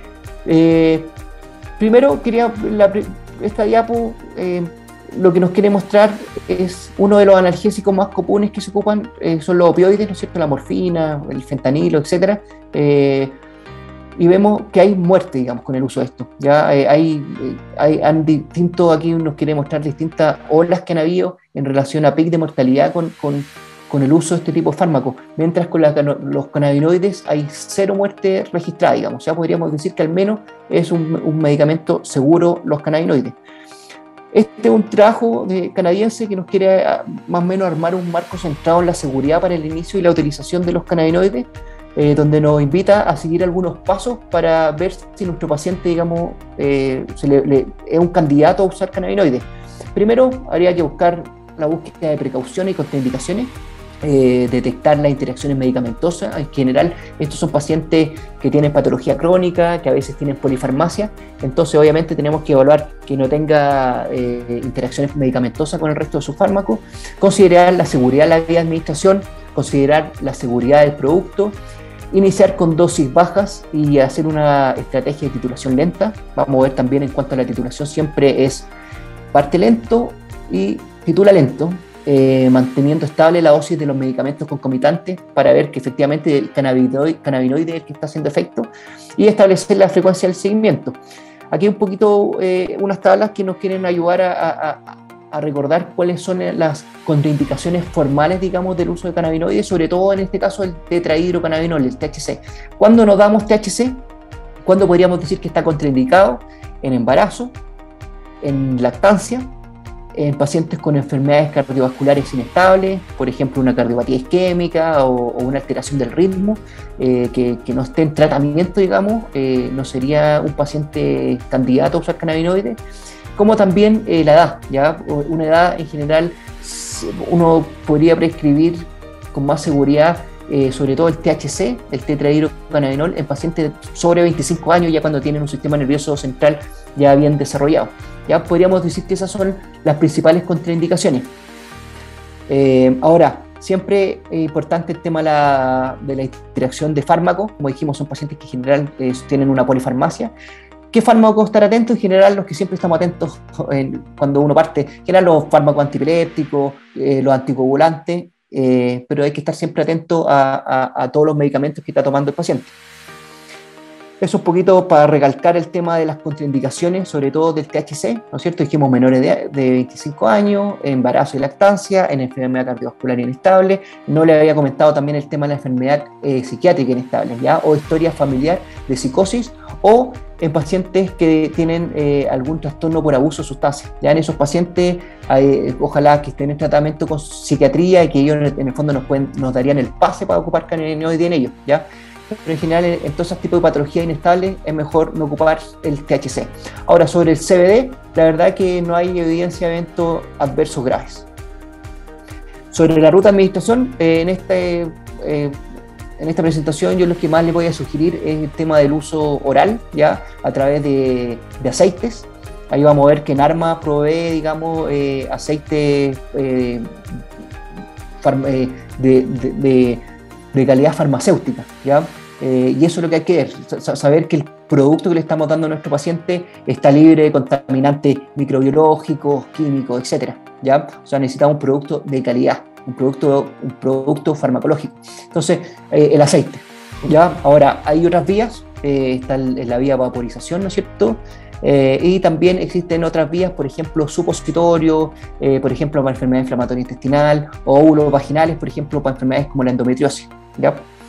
Speaker 1: Eh, primero, quería, la, esta diapo eh, lo que nos quiere mostrar es uno de los analgésicos más comunes que se ocupan, eh, son los opioides, ¿no es cierto? La morfina, el fentanilo, etcétera. Eh, y vemos que hay muerte, digamos, con el uso de esto. Ya eh, hay, eh, hay han distinto, aquí nos quiere mostrar distintas olas que han habido en relación a pic de mortalidad con, con, con el uso de este tipo de fármacos, mientras con la, los cannabinoides hay cero muerte registrada, digamos. O sea, podríamos decir que al menos es un, un medicamento seguro los cannabinoides. Este es un trabajo de canadiense que nos quiere más o menos armar un marco centrado en la seguridad para el inicio y la utilización de los cannabinoides, eh, donde nos invita a seguir algunos pasos para ver si nuestro paciente, digamos, eh, se le, le, es un candidato a usar cannabinoides. Primero, habría que buscar la búsqueda de precauciones y contraindicaciones, eh, detectar las interacciones medicamentosas. En general, estos son pacientes que tienen patología crónica, que a veces tienen polifarmacia, entonces obviamente tenemos que evaluar que no tenga eh, interacciones medicamentosas con el resto de sus fármacos, considerar la seguridad de la vía de administración, considerar la seguridad del producto, iniciar con dosis bajas y hacer una estrategia de titulación lenta. Vamos a ver también en cuanto a la titulación, siempre es parte lento y titula lento, eh, manteniendo estable la dosis de los medicamentos concomitantes para ver que efectivamente el cannabinoide, cannabinoide es el que está haciendo efecto, y establecer la frecuencia del seguimiento. Aquí un poquito eh, unas tablas que nos quieren ayudar a, a, a recordar cuáles son las contraindicaciones formales, digamos, del uso de cannabinoides, sobre todo en este caso el tetrahidrocannabinol, el T H C. ¿Cuándo nos damos T H C? ¿Cuándo podríamos decir que está contraindicado? En embarazo, en lactancia, en pacientes con enfermedades cardiovasculares inestables, por ejemplo una cardiopatía isquémica o, o una alteración del ritmo, eh, que, que no esté en tratamiento, digamos, eh, no sería un paciente candidato a usar cannabinoides, como también eh, la edad, ¿ya? Una edad en general uno podría prescribir con más seguridad, eh, sobre todo el T H C, el tetrahidrocannabinol, en pacientes sobre veinticinco años, ya cuando tienen un sistema nervioso central ya bien desarrollado. Ya podríamos decir que esas son las principales contraindicaciones. Eh, ahora, siempre es importante el tema la, de la interacción de fármacos. Como dijimos, son pacientes que en general eh, tienen una polifarmacia. ¿Qué fármacos estar atentos? En general, los que siempre estamos atentos eh, cuando uno parte, en general los fármacos antipilépticos, eh, los anticoagulantes, eh, pero hay que estar siempre atento a, a, a todos los medicamentos que está tomando el paciente. Eso un poquito para recalcar el tema de las contraindicaciones, sobre todo del T H C, ¿no es cierto? Dijimos menores de, de veinticinco años, embarazo y lactancia, en enfermedad cardiovascular inestable. No le había comentado también el tema de la enfermedad eh, psiquiátrica inestable, ¿ya? O historia familiar de psicosis, o en pacientes que tienen eh, algún trastorno por abuso de sustancias. Ya en esos pacientes, eh, ojalá que estén en tratamiento con psiquiatría y que ellos en el fondo nos, pueden, nos darían el pase para ocupar cannabinoides en ellos, ¿ya? Pero en general en todos esos tipos de patologías inestables es mejor no ocupar el T H C. Ahora, sobre el C B D, la verdad que no hay evidencia de eventos adversos graves. Sobre la ruta de administración, eh, en, este, eh, en esta presentación yo lo que más les voy a sugerir es el tema del uso oral, ya a través de, de aceites. Ahí vamos a ver que Narma provee, digamos, eh, aceites eh, eh, de, de, de de calidad farmacéutica, ¿ya? Eh, y eso es lo que hay que ver, saber que el producto que le estamos dando a nuestro paciente está libre de contaminantes microbiológicos, químicos, etcétera, ¿ya? O sea, necesitamos un producto de calidad, un producto, un producto farmacológico. Entonces, eh, el aceite, ¿ya? Ahora, hay otras vías, eh, está la vía vaporización, ¿no es cierto? Eh, y también existen otras vías, por ejemplo, supositorios, eh, por ejemplo, para enfermedad inflamatoria intestinal, o óvulos vaginales, por ejemplo, para enfermedades como la endometriosis, ¿ya?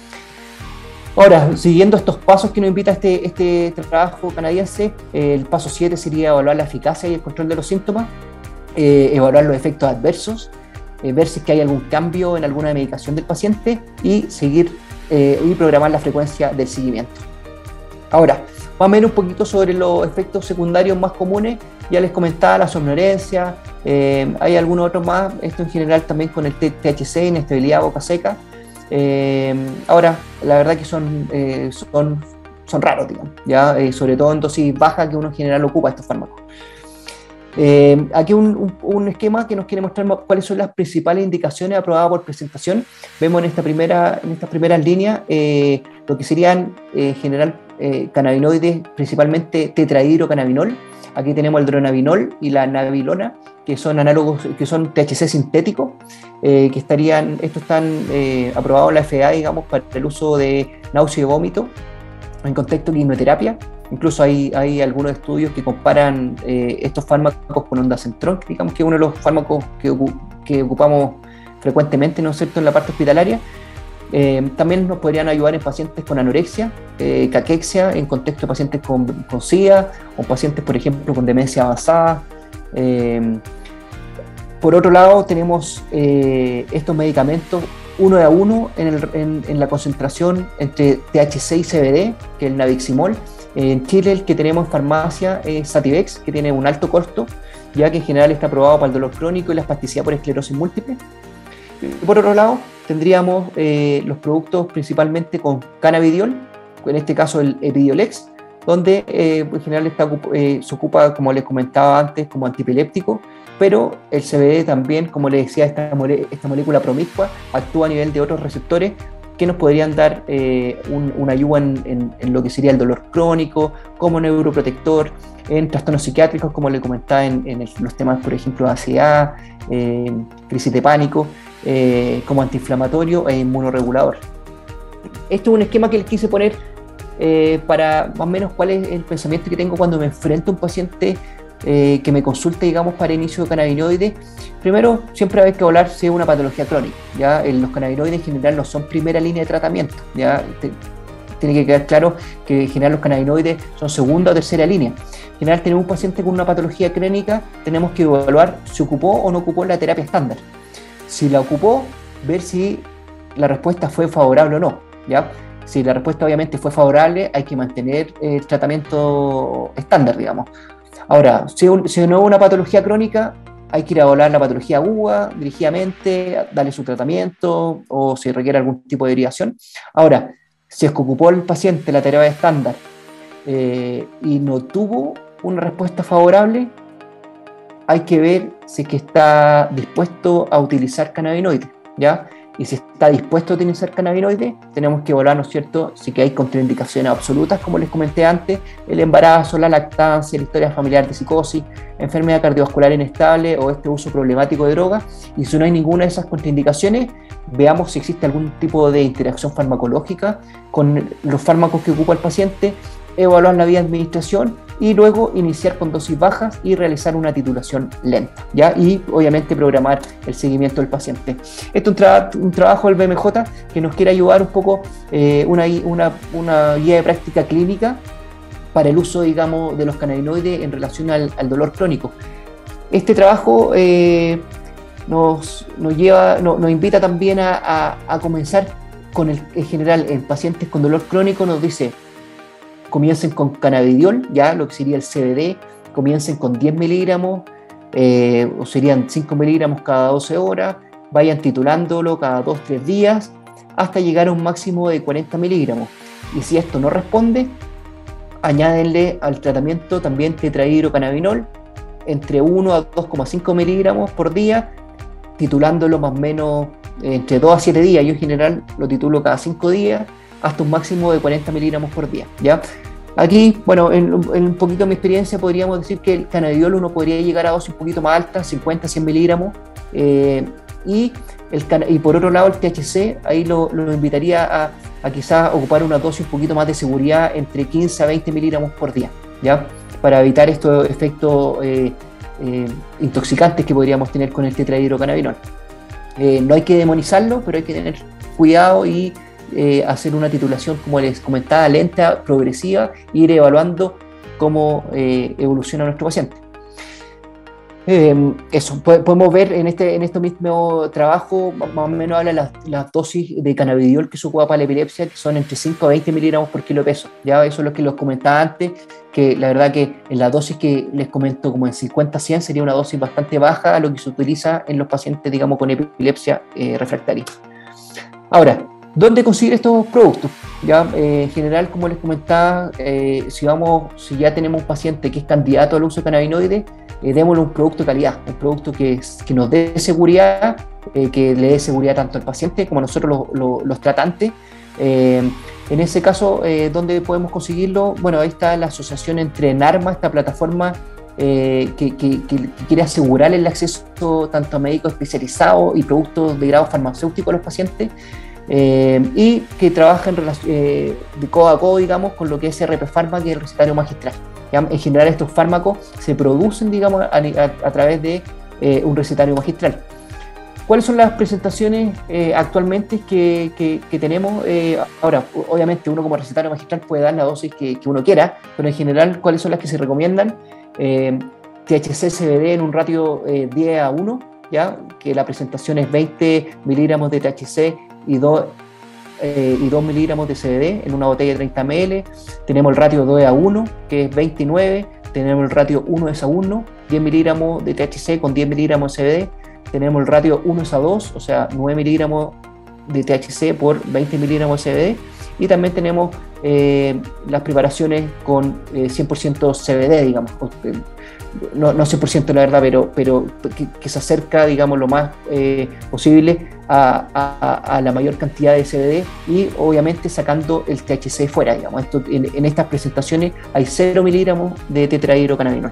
Speaker 1: Ahora, siguiendo estos pasos que nos invita este, este trabajo canadiense, eh, el paso siete sería evaluar la eficacia y el control de los síntomas, eh, evaluar los efectos adversos, eh, ver si es que hay algún cambio en alguna medicación del paciente y seguir eh, y programar la frecuencia del seguimiento. Ahora, vamos a ver un poquito sobre los efectos secundarios más comunes. Ya les comentaba la somnolencia, eh, hay algunos otros más, esto en general también con el T H C, inestabilidad boca seca. Eh, ahora, la verdad que son, eh, son, son raros, digamos, ¿ya? Eh, sobre todo en dosis baja que uno en general ocupa estos fármacos. Eh, aquí un, un, un esquema que nos quiere mostrar cuáles son las principales indicaciones aprobadas por presentación. Vemos en, esta primera, en estas primeras líneas eh, lo que serían en eh, general eh, cannabinoides, principalmente tetrahidrocannabinol. Aquí tenemos el dronabinol y la nabilona, que son análogos, que son T H C sintéticos, eh, que estarían, estos están eh, aprobados en la F D A, digamos, para el uso de náusea y vómito en contexto de quimioterapia. Incluso hay, hay algunos estudios que comparan eh, estos fármacos con ondansetron, digamos que es uno de los fármacos que, que ocupamos frecuentemente, ¿no es cierto?, en la parte hospitalaria. Eh, también nos podrían ayudar en pacientes con anorexia, eh, caquexia, en contexto de pacientes con, con SIDA, o pacientes, por ejemplo, con demencia avanzada. Eh, por otro lado, tenemos eh, estos medicamentos uno a uno en, el, en, en la concentración entre T H C y C B D, que es el Nabiximol. En Chile el que tenemos en farmacia es Sativex, que tiene un alto costo, ya que en general está aprobado para el dolor crónico y la espasticidad por esclerosis múltiple. Y por otro lado, tendríamos eh, los productos principalmente con cannabidiol, en este caso el Epidiolex, donde eh, en general está, eh, se ocupa, como les comentaba antes, como antipiléptico, pero el C B D también, como les decía, esta, mole esta molécula promiscua actúa a nivel de otros receptores que nos podrían dar eh, un, una ayuda en, en, en lo que sería el dolor crónico, como neuroprotector, en trastornos psiquiátricos, como les comentaba, en, en el, los temas, por ejemplo, de ansiedad, eh, crisis de pánico, eh, como antiinflamatorio e inmunoregulador. Esto es un esquema que les quise poner eh, para más o menos cuál es el pensamiento que tengo cuando me enfrento a un paciente Eh, que me consulte, digamos, para inicio de cannabinoides. Primero, siempre hay que hablar si es una patología crónica. ¿Ya? Los cannabinoides en general no son primera línea de tratamiento. ¿Ya? Te, tiene que quedar claro que en general los cannabinoides son segunda o tercera línea. En general, tenemos un paciente con una patología crónica, tenemos que evaluar si ocupó o no ocupó la terapia estándar. Si la ocupó, ver si la respuesta fue favorable o no. ¿Ya? Si la respuesta obviamente fue favorable, hay que mantener el tratamiento estándar, digamos. Ahora, si, un, si no es una patología crónica, hay que ir a evaluar la patología aguda, dirigidamente, darle su tratamiento o si requiere algún tipo de derivación. Ahora, si es que ocupó el paciente la terapia estándar eh, y no tuvo una respuesta favorable, hay que ver si es que está dispuesto a utilizar cannabinoides, ¿ya? Y si está dispuesto a utilizar cannabinoides, tenemos que evaluar, ¿no es cierto?, si que hay contraindicaciones absolutas, como les comenté antes, el embarazo, la lactancia, la historia familiar de psicosis, enfermedad cardiovascular inestable o este uso problemático de drogas. Y si no hay ninguna de esas contraindicaciones, veamos si existe algún tipo de interacción farmacológica con los fármacos que ocupa el paciente, evaluar la vía de administración y luego iniciar con dosis bajas y realizar una titulación lenta, ¿ya? Y obviamente programar el seguimiento del paciente. Esto es un, tra un trabajo del B M J que nos quiere ayudar un poco, eh, una, una, una guía de práctica clínica para el uso, digamos, de los cannabinoides en relación al, al dolor crónico. Este trabajo eh, nos, nos, lleva, no, nos invita también a, a, a comenzar con el, en general, en pacientes con dolor crónico nos dice: comiencen con cannabidiol, ya lo que sería el C B D, comiencen con diez miligramos, eh, o serían cinco miligramos cada doce horas, vayan titulándolo cada dos a tres días, hasta llegar a un máximo de cuarenta miligramos. Y si esto no responde, añádenle al tratamiento también tetrahidrocannabinol, entre uno a dos coma cinco miligramos por día, titulándolo más o menos entre dos a siete días. Yo en general lo titulo cada cinco días, hasta un máximo de cuarenta miligramos por día, ¿ya? Aquí, bueno, en, en un poquito de mi experiencia podríamos decir que el cannabidiol uno podría llegar a dosis un poquito más altas, cincuenta a cien miligramos, eh, y, el, y por otro lado el T H C, ahí lo, lo invitaría a, a quizás ocupar una dosis un poquito más de seguridad entre quince a veinte miligramos por día, ¿ya? Para evitar estos efectos eh, eh, intoxicantes que podríamos tener con el tetrahidrocannabinol. Eh, no hay que demonizarlo, pero hay que tener cuidado y Eh, hacer una titulación, como les comentaba, lenta, progresiva, e ir evaluando cómo eh, evoluciona nuestro paciente. Eh, eso, podemos ver en este, en este mismo trabajo, más o menos habla de las, las dosis de cannabidiol que se ocupa para la epilepsia, que son entre cinco a veinte miligramos por kilo de peso. Ya eso es lo que les comentaba antes, que la verdad que en la dosis que les comento, como en cincuenta a cien, sería una dosis bastante baja a lo que se utiliza en los pacientes, digamos, con epilepsia eh, refractaria. Ahora, ¿dónde conseguir estos productos? Ya, eh, en general, como les comentaba, eh, si, vamos, si ya tenemos un paciente que es candidato al uso de cannabinoides, eh, démosle un producto de calidad, un producto que, que nos dé seguridad, eh, que le dé seguridad tanto al paciente como a nosotros los, los, los tratantes. Eh, en ese caso, eh, ¿dónde podemos conseguirlo? Bueno, ahí está la asociación entre NARMA, esta plataforma eh, que, que, que quiere asegurar el acceso tanto a médicos especializados y productos de grado farmacéutico a los pacientes. Eh, y que trabaja en eh, de codo a codo, digamos, con lo que es R P Pharma, que es el recetario magistral. ¿Ya? En general estos fármacos se producen, digamos, a, a, a través de eh, un recetario magistral. ¿Cuáles son las presentaciones eh, actualmente que, que, que tenemos? Eh, ahora, obviamente uno como recetario magistral puede dar la dosis que, que uno quiera, pero en general, ¿cuáles son las que se recomiendan? Eh, T H C C B D en un ratio eh, diez a uno, ¿ya? Que la presentación es veinte miligramos de T H C y dos, eh, y dos miligramos de C B D en una botella de treinta mililitros. Tenemos el ratio dos a uno, que es veintinueve. Tenemos el ratio uno a uno, diez miligramos de T H C con diez miligramos de C B D. Tenemos el ratio uno a dos, o sea, nueve miligramos de T H C por veinte miligramos de C B D. Y también tenemos eh, las preparaciones con eh, cien por ciento C B D, digamos. No, no cien por ciento la verdad, pero, pero que, que se acerca, digamos, lo más eh, posible a, a, a la mayor cantidad de C B D y obviamente sacando el T H C fuera, digamos. Esto, en, en estas presentaciones hay cero miligramos de tetrahidrocannabinol.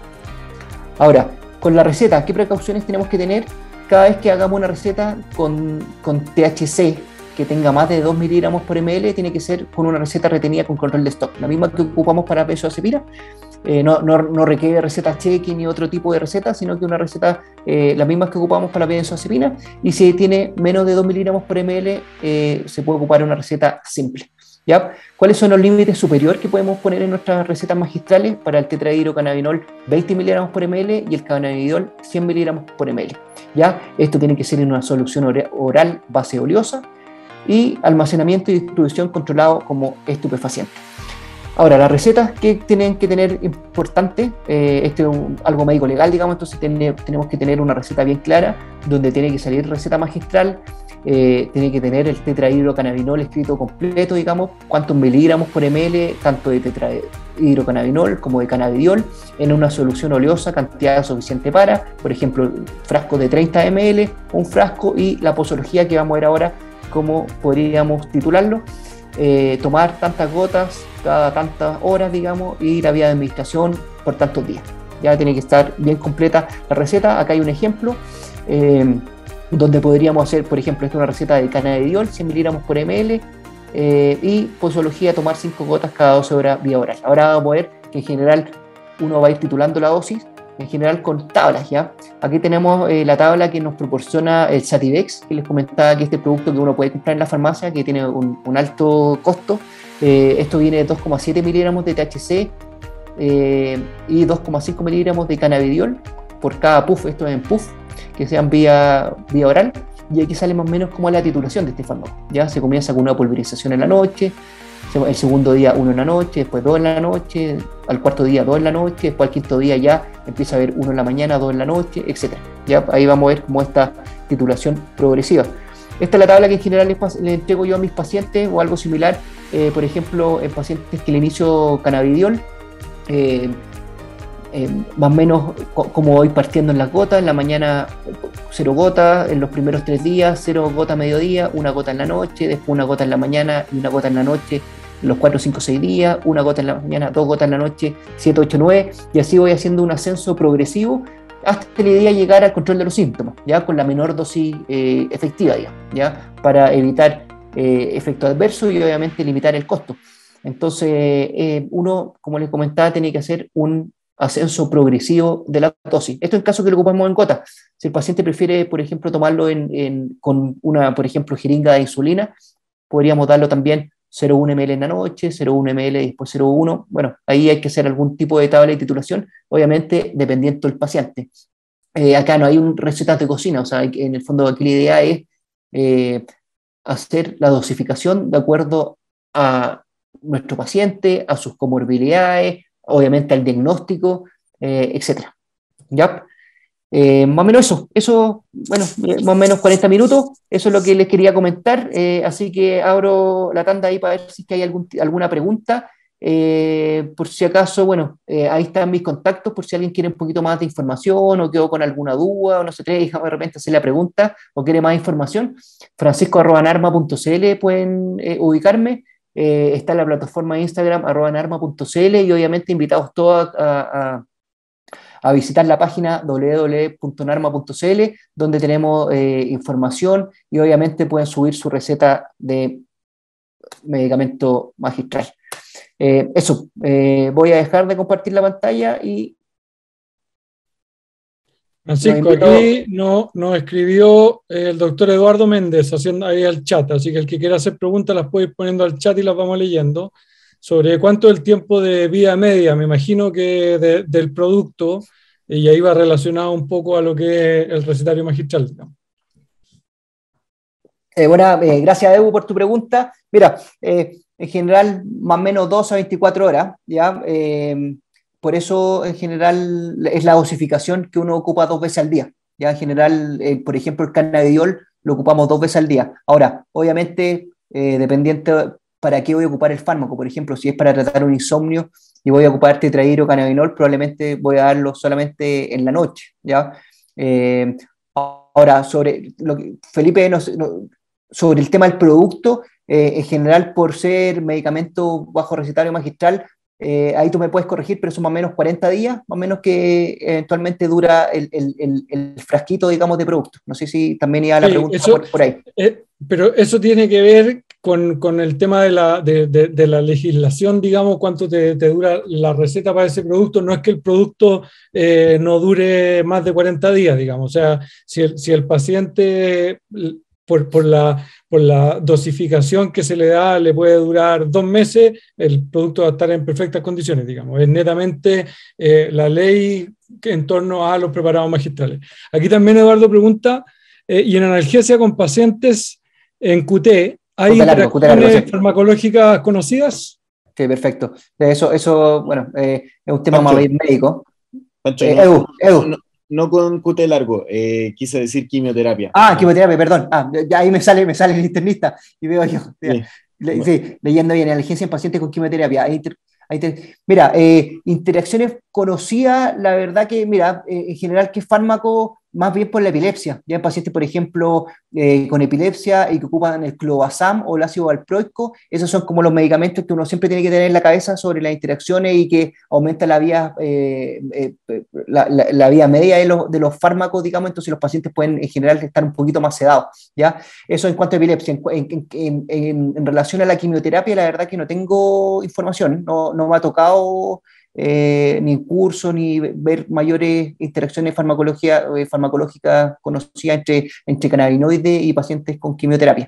Speaker 1: Ahora, con la receta, ¿qué precauciones tenemos que tener? Cada vez que hagamos una receta con, con T H C que tenga más de dos miligramos por ml, tiene que ser con una receta retenida con control de stock, la misma que ocupamos para benzodiazepina. Eh, no, no, no requiere receta check-in ni otro tipo de receta, sino que una receta, eh, las mismas que ocupamos para la benzodiazepina, y si tiene menos de dos miligramos por ml, eh, se puede ocupar una receta simple. ¿Ya? ¿Cuáles son los límites superiores que podemos poner en nuestras recetas magistrales? Para el tetrahidrocannabinol veinte miligramos por ml y el cannabidiol cien miligramos por ml. ¿Ya? Esto tiene que ser en una solución oral base oleosa y almacenamiento y distribución controlado como estupefaciente. Ahora, las recetas que tienen que tener importante, eh, esto es un, algo médico legal, digamos, entonces tiene, tenemos que tener una receta bien clara, donde tiene que salir receta magistral, eh, tiene que tener el tetrahidrocannabinol escrito completo, digamos, cuántos miligramos por ml, tanto de tetrahidrocannabinol como de cannabidiol, en una solución oleosa, cantidad suficiente para, por ejemplo, frasco de treinta mililitros, un frasco, y la posología que vamos a ver ahora, cómo podríamos titularlo. Eh, tomar tantas gotas cada tantas horas, digamos, y la vía de administración por tantos días. Ya tiene que estar bien completa la receta. Acá hay un ejemplo eh, donde podríamos hacer, por ejemplo, esta es una receta de cannabidiol, cien miligramos por ml, eh, y posología, tomar cinco gotas cada doce horas vía oral. Ahora vamos a ver que en general uno va a ir titulando la dosis, en general con tablas, ¿ya? Aquí tenemos eh, la tabla que nos proporciona el Sativex, que les comentaba que este producto que uno puede comprar en la farmacia, que tiene un, un alto costo. Eh, esto viene de dos coma siete miligramos de T H C eh, y dos coma cinco miligramos de cannabidiol por cada puff, esto es en puff, que sean vía, vía oral, y aquí sale más o menos como la titulación de este fármaco. Ya se comienza con una pulverización en la noche, el segundo día uno en la noche, después dos en la noche, al cuarto día dos en la noche, después al quinto día ya empieza a haber uno en la mañana, dos en la noche, etcétera. Ya ahí vamos a ver cómo esta titulación progresiva. Esta es la tabla que en general les, les entrego yo a mis pacientes o algo similar, eh, por ejemplo, en pacientes que le inicio cannabidiol, eh, eh, más o menos como voy partiendo en las gotas. En la mañana cero gotas, en los primeros tres días cero gota a mediodía, una gota en la noche, después una gota en la mañana y una gota en la noche los cuatro, cinco, seis días, una gota en la mañana, dos gotas en la noche, siete, ocho, nueve, y así voy haciendo un ascenso progresivo hasta la idea de llegar al control de los síntomas, ya con la menor dosis eh, efectiva, ya, ya para evitar eh, efectos adversos y obviamente limitar el costo. Entonces, eh, uno, como les comentaba, tiene que hacer un ascenso progresivo de la dosis. Esto en caso que lo ocupamos en gotas. Si el paciente prefiere, por ejemplo, tomarlo en, en, con una, por ejemplo, jeringa de insulina, podríamos darlo también cero coma uno mililitros en la noche, cero coma uno mililitros y después cero coma uno. Bueno, ahí hay que hacer algún tipo de tabla de titulación, obviamente dependiendo del paciente. Eh, acá no hay un receta de cocina, o sea, en el fondo aquí la idea es eh, hacer la dosificación de acuerdo a nuestro paciente, a sus comorbilidades, obviamente al diagnóstico, eh, etcétera. ¿Ya? Eh, más o menos eso, eso, bueno, más o menos cuarenta minutos, eso es lo que les quería comentar, eh, así que abro la tanda ahí para ver si es que hay algún, alguna pregunta, eh, por si acaso, bueno, eh, ahí están mis contactos, por si alguien quiere un poquito más de información o quedó con alguna duda o no sé qué, de repente hacer la pregunta o quiere más información, francisco arroba narma punto cl pueden eh, ubicarme, eh, está en la plataforma de Instagram arroba narma punto cl y obviamente invitados todos a, a a visitar la página doble u doble u doble u punto narma punto cl, donde tenemos eh, información y obviamente pueden subir su receta de medicamento magistral. Eh, eso, eh, voy a dejar de compartir la pantalla y
Speaker 2: Francisco, aquí no, nos escribió el doctor Eduardo Méndez haciendo ahí al chat, así que el que quiera hacer preguntas las puede ir poniendo al chat y las vamos leyendo. Sobre cuánto es el tiempo de vida media, me imagino que de, del producto, y ahí va relacionado un poco a lo que es el recetario magistral, digamos.
Speaker 1: Eh, bueno, eh, gracias, Edu, por tu pregunta. Mira, eh, en general, más o menos dos a veinticuatro horas, ¿ya? Eh, por eso, en general, es la dosificación que uno ocupa dos veces al día. Ya, en general, eh, por ejemplo, el cannabidiol lo ocupamos dos veces al día. Ahora, obviamente, eh, dependiente para qué voy a ocupar el fármaco. Por ejemplo, si es para tratar un insomnio y voy a ocupar tetrahidrocannabinol, probablemente voy a darlo solamente en la noche, ¿ya? Eh, ahora, sobre lo que Felipe nos, nos sobre el tema del producto, eh, en general por ser medicamento bajo recetario magistral, eh, ahí tú me puedes corregir, pero son más o menos cuarenta días, más o menos que eventualmente dura el, el, el, el frasquito, digamos, de producto. No sé si también iba la
Speaker 2: Sí,
Speaker 1: pregunta
Speaker 2: eso,
Speaker 1: por, por ahí.
Speaker 2: eh, pero eso tiene que ver con, con el tema de la, de, de, de la legislación, digamos, cuánto te, te, dura la receta para ese producto. No es que el producto eh, no dure más de cuarenta días, digamos. O sea, si el, si el paciente, por, por, la, por la dosificación que se le da, le puede durar dos meses, el producto va a estar en perfectas condiciones, digamos. Es netamente eh, la ley en torno a los preparados magistrales. Aquí también Eduardo pregunta, eh, y en analgesia con pacientes en Q T, ¿hay
Speaker 1: Q T largo, Q T largo,
Speaker 2: interacciones
Speaker 1: sí.
Speaker 2: farmacológicas conocidas?
Speaker 1: Sí, perfecto. Eso, eso bueno, eh, es un tema
Speaker 3: Pancho,
Speaker 1: más bien médico.
Speaker 3: Pancho,
Speaker 1: Eh,
Speaker 3: no,
Speaker 1: Edu,
Speaker 3: no,
Speaker 1: Edu.
Speaker 3: no, no con Q T largo, eh, quise decir quimioterapia.
Speaker 1: Ah,
Speaker 3: No,
Speaker 1: quimioterapia, perdón. Ah, ya ahí me sale, me sale el internista y veo yo. Ya,
Speaker 3: sí.
Speaker 1: le- sí, leyendo bien, analgesia en pacientes con quimioterapia. Ahí te- ahí te- mira, eh, interacciones conocidas, la verdad que, mira, eh, en general, ¿qué fármaco? Más bien por la epilepsia. Ya en pacientes, por ejemplo, eh, con epilepsia y que ocupan el clobazam o el ácido valproico, esos son como los medicamentos que uno siempre tiene que tener en la cabeza sobre las interacciones y que aumenta la vía, eh, eh, la, la, la, vía media de los, de los fármacos, digamos, entonces los pacientes pueden en general estar un poquito más sedados, ¿ya? Eso en cuanto a epilepsia. En, en, en, en, en relación a la quimioterapia, la verdad que no tengo información, no, no me ha tocado eh, ni curso, ni ver mayores interacciones farmacología, eh, farmacológicas conocidas entre, entre cannabinoides y pacientes con quimioterapia.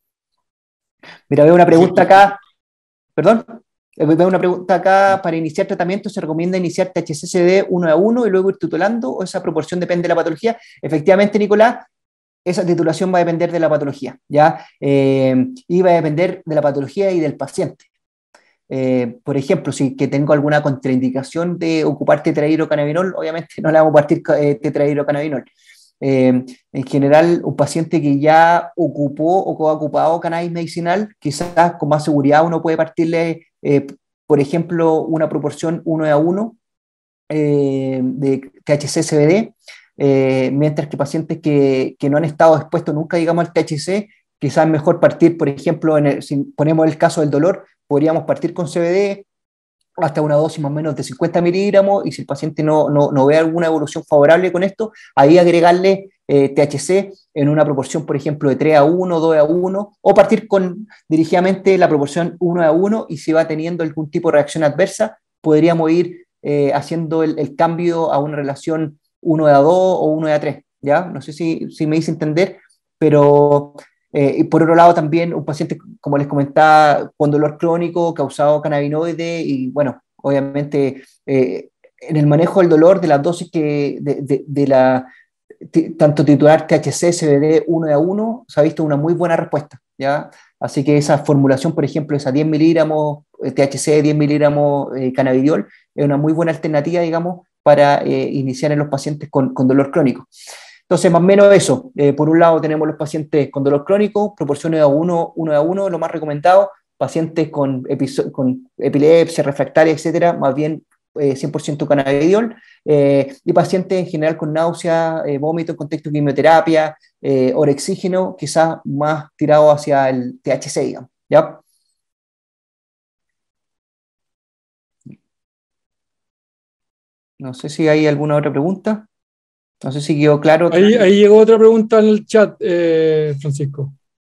Speaker 1: Mira, veo una pregunta acá, perdón. Veo una pregunta acá, para iniciar tratamiento, ¿se recomienda iniciar T H C C B D uno a uno y luego ir titulando o esa proporción depende de la patología? Efectivamente, Nicolás, esa titulación va a depender de la patología, ¿ya? Eh, y va a depender de la patología y del paciente. Eh, por ejemplo, si que tengo alguna contraindicación de ocupar tetrahidrocannabinol, obviamente no le vamos a partir eh, tetrahidrocannabinol. Eh, en general, un paciente que ya ocupó o ha ocupado cannabis medicinal, quizás con más seguridad uno puede partirle, eh, por ejemplo, una proporción uno a uno eh, de T H C C B D, eh, mientras que pacientes que, que no han estado expuestos nunca, digamos, al T H C, quizás es mejor partir, por ejemplo, en el, si ponemos el caso del dolor, podríamos partir con C B D hasta una dosis más o menos de cincuenta miligramos, y si el paciente no, no, no ve alguna evolución favorable con esto, ahí agregarle eh, T H C en una proporción, por ejemplo, de tres a uno, dos a uno, o partir con dirigidamente la proporción uno a uno, y si va teniendo algún tipo de reacción adversa, podríamos ir eh, haciendo el, el cambio a una relación uno a dos o uno a tres, ¿ya? No sé si, si me hice entender, pero... Eh, y por otro lado también un paciente, como les comentaba, con dolor crónico causado cannabinoide y bueno, obviamente eh, en el manejo del dolor de las dosis que de, de, de la t- tanto titular T H C, C B D uno a uno se ha visto una muy buena respuesta, ¿ya? Así que esa formulación, por ejemplo, esa diez miligramos eh, T H C, diez miligramos eh, cannabidiol, es una muy buena alternativa, digamos, para eh, iniciar en los pacientes con, con dolor crónico. Entonces, más o menos eso. Eh, por un lado tenemos los pacientes con dolor crónico, proporciones a uno, uno a uno, lo más recomendado. Pacientes con, con epilepsia, refractaria, etcétera, más bien eh, cien por ciento cannabidiol. Eh, y pacientes en general con náusea, eh, vómito en contexto de quimioterapia, eh, orexígeno, quizás más tirado hacia el T H C, digamos, ¿ya? No sé si hay alguna otra pregunta. No sé si quedó claro.
Speaker 2: Ahí, ahí llegó otra pregunta en el chat, eh, Francisco.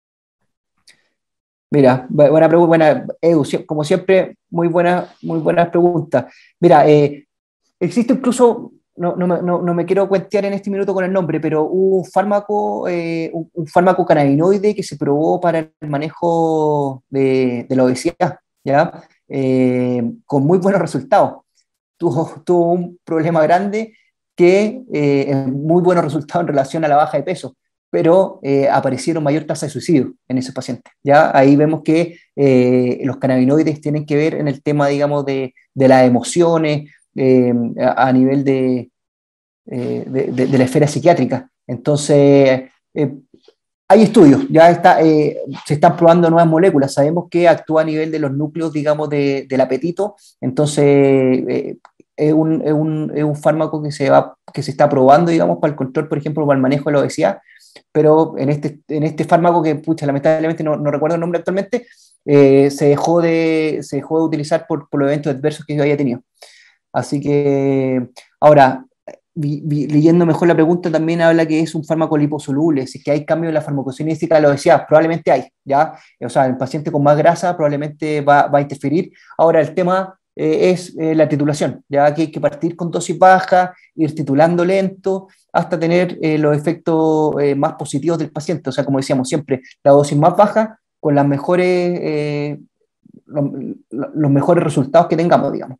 Speaker 1: Mira, buena pregunta, buena, Edu, como siempre, muy buenas muy buenas preguntas. Mira, eh, existe incluso, no, no, me- no- no me quiero cuentear en este minuto con el nombre, pero hubo un fármaco, eh, un, un fármaco cannabinoide que se probó para el manejo de, de la obesidad, ¿ya? Eh, con muy buenos resultados. Tuvo, tuvo un problema grande que eh, muy buenos resultados en relación a la baja de peso, pero eh, aparecieron mayor tasa de suicidio en esos pacientes. ¿Ya? Ahí vemos que eh, los cannabinoides tienen que ver en el tema, digamos, de, de las emociones, eh, a, a nivel de, eh, de, de, de la esfera psiquiátrica. Entonces, eh, hay estudios, ya está, eh, se están probando nuevas moléculas, sabemos que actúa a nivel de los núcleos, digamos, de, del apetito, entonces eh, es, un, es, un, es un fármaco que se, va, que se está probando, digamos, para el control, por ejemplo, para el manejo de la obesidad, pero en este, en este fármaco que, pucha, lamentablemente no, no recuerdo el nombre actualmente, eh, se, dejó de, se dejó de utilizar por, por los eventos adversos que yo había tenido. Así que, ahora, vi- vi- leyendo mejor la pregunta, también habla que es un fármaco liposoluble, si es que hay cambio en la farmacocinética de la obesidad, probablemente hay, ¿ya? O sea, el paciente con más grasa probablemente va, va a interferir. Ahora, el tema eh, es eh, la titulación, ya que hay que partir con dosis baja, ir titulando lento, hasta tener eh, los efectos eh, más positivos del paciente. O sea, como decíamos siempre, la dosis más baja con las mejores, eh, lo- lo- los mejores resultados que tengamos, digamos.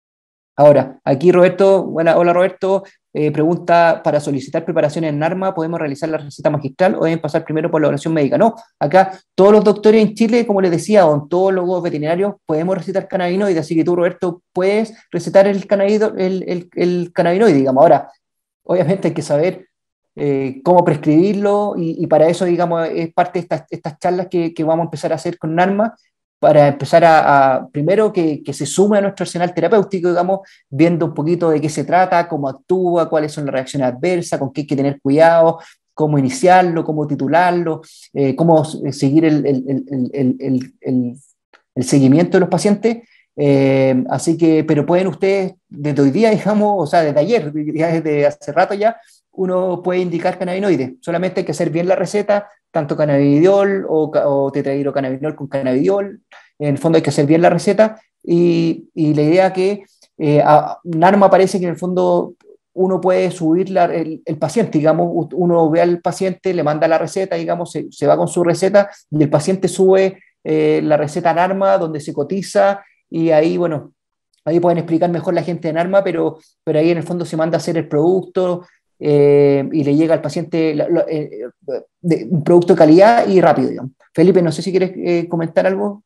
Speaker 1: Ahora, aquí Roberto, bueno, hola Roberto, eh, pregunta, para solicitar preparaciones en ARMA, ¿podemos realizar la receta magistral o deben pasar primero por la evaluación médica? No, acá todos los doctores en Chile, como les decía, odontólogos, veterinarios, podemos recetar cannabinoides, así que tú, Roberto, puedes recetar el, cannabido, el, el, el cannabinoide, digamos. Ahora, obviamente hay que saber eh, cómo prescribirlo y, y, para eso, digamos, es parte de estas, estas charlas que, que, vamos a empezar a hacer con ARMA, para empezar a, a primero, que, que, se sume a nuestro arsenal terapéutico, digamos, viendo un poquito de qué se trata, cómo actúa, cuáles son las reacciones adversas, con qué hay que tener cuidado, cómo iniciarlo, cómo titularlo, eh, cómo seguir el, el, el, el, el, el seguimiento de los pacientes. Eh, así que, pero pueden ustedes, desde hoy día, digamos, o sea, desde ayer, ya desde hace rato ya, uno puede indicar cannabinoides. Solamente hay que hacer bien la receta, tanto cannabidiol o, o tetrahidrocannabinol con cannabidiol. En el fondo hay que hacer bien la receta y, y la idea que eh, a NARMA parece que en el fondo uno puede subir la, el, el paciente, digamos, uno ve al paciente, le manda la receta, digamos, se, se va con su receta y el paciente sube eh, la receta a NARMA donde se cotiza y ahí, bueno, ahí pueden explicar mejor la gente de NARMA, pero, pero ahí en el fondo se manda a hacer el producto eh, y le llega al paciente la, la, eh, de, un producto de calidad y rápido, digamos. Felipe, no sé si quieres eh, comentar algo.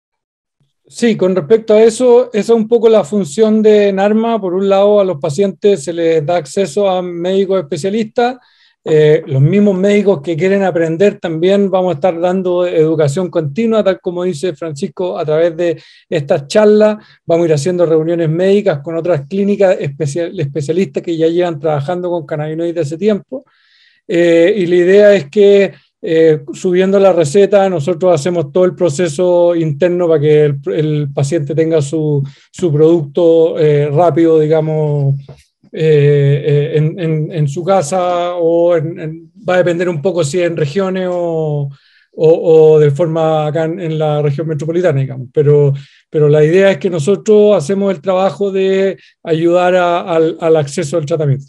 Speaker 2: Sí, con respecto a eso, esa es un poco la función de NARMA. Por un lado, a los pacientes se les da acceso a médicos especialistas. Eh, los mismos médicos que quieren aprender también vamos a estar dando educación continua, tal como dice Francisco, a través de estas charlas. Vamos a ir haciendo reuniones médicas con otras clínicas especial, especialistas que ya llevan trabajando con cannabinoides hace tiempo. Eh, y la idea es que Eh, subiendo la receta, nosotros hacemos todo el proceso interno para que el, el paciente tenga su, su producto eh, rápido, digamos, eh, en, en, en su casa, o en, en, va a depender un poco si en regiones o, o, o de forma acá en, en la región metropolitana, digamos. Pero, pero la idea es que nosotros hacemos el trabajo de ayudar a, al, al acceso al tratamiento.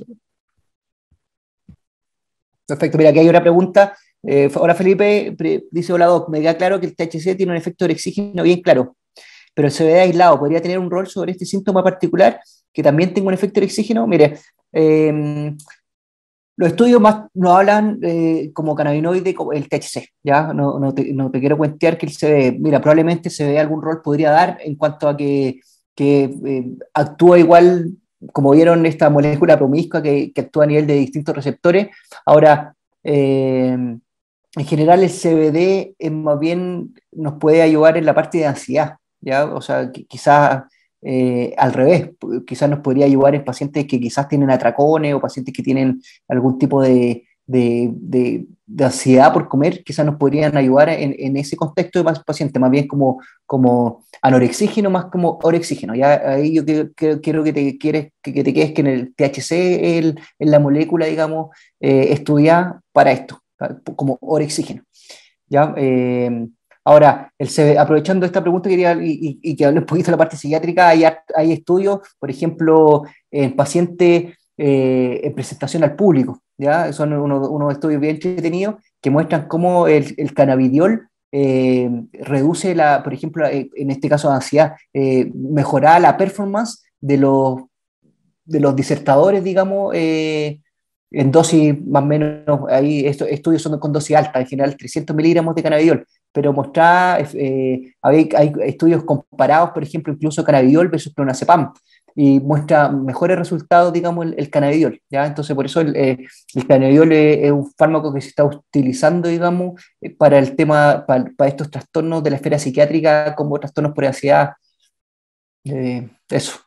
Speaker 1: Perfecto, mira, aquí hay una pregunta. Eh, hola Felipe, dice hola Doc, me queda claro que el T H C tiene un efecto de oxígeno bien claro, pero el C B D aislado podría tener un rol sobre este síntoma particular que también tenga un efecto de oxígeno. Mire, eh, los estudios más nos hablan eh, como cannabinoide, como el T H C, ¿ya? No, no, te, no te quiero cuentear que el C B D, mira, probablemente C B D algún rol podría dar en cuanto a que, que eh, actúa igual, como vieron, esta molécula promiscua que, que actúa a nivel de distintos receptores. Ahora, eh, en general el C B D es más bien nos puede ayudar en la parte de ansiedad, ¿ya? O sea, quizás eh, al revés, quizás nos podría ayudar en pacientes que quizás tienen atracones o pacientes que tienen algún tipo de, de, de, de ansiedad por comer, quizás nos podrían ayudar en, en ese contexto de pacientes, más bien como, como anorexígeno, más como orexígeno. Ya ahí yo quiero que, que, que, te, quieres, que, que te quedes que en el T H C es la molécula, digamos, eh, estudiada para esto, como orexígeno. ¿Ya? Eh, ahora, el C B D, aprovechando esta pregunta quería, y, y, y que hable un poquito de la parte psiquiátrica, hay, hay estudios, por ejemplo, en pacientes eh, en presentación al público, ¿ya? Son unos, unos estudios bien entretenidos que muestran cómo el, el cannabidiol eh, reduce, la, por ejemplo, eh, en este caso de ansiedad, eh, mejoraba la performance de los, de los disertadores, digamos, eh, en dosis más o menos, ahí estos estudios son con dosis alta, en general trescientos miligramos de cannabidiol, pero mostraba, eh, hay, hay estudios comparados, por ejemplo, incluso cannabidiol versus clonazepam, y muestra mejores resultados, digamos, el, el cannabidiol, ¿ya? Entonces, por eso el, eh, el cannabidiol es, es, un fármaco que se está utilizando, digamos, eh, para el tema, para, para, estos trastornos de la esfera psiquiátrica, como trastornos por ansiedad, eh, eso.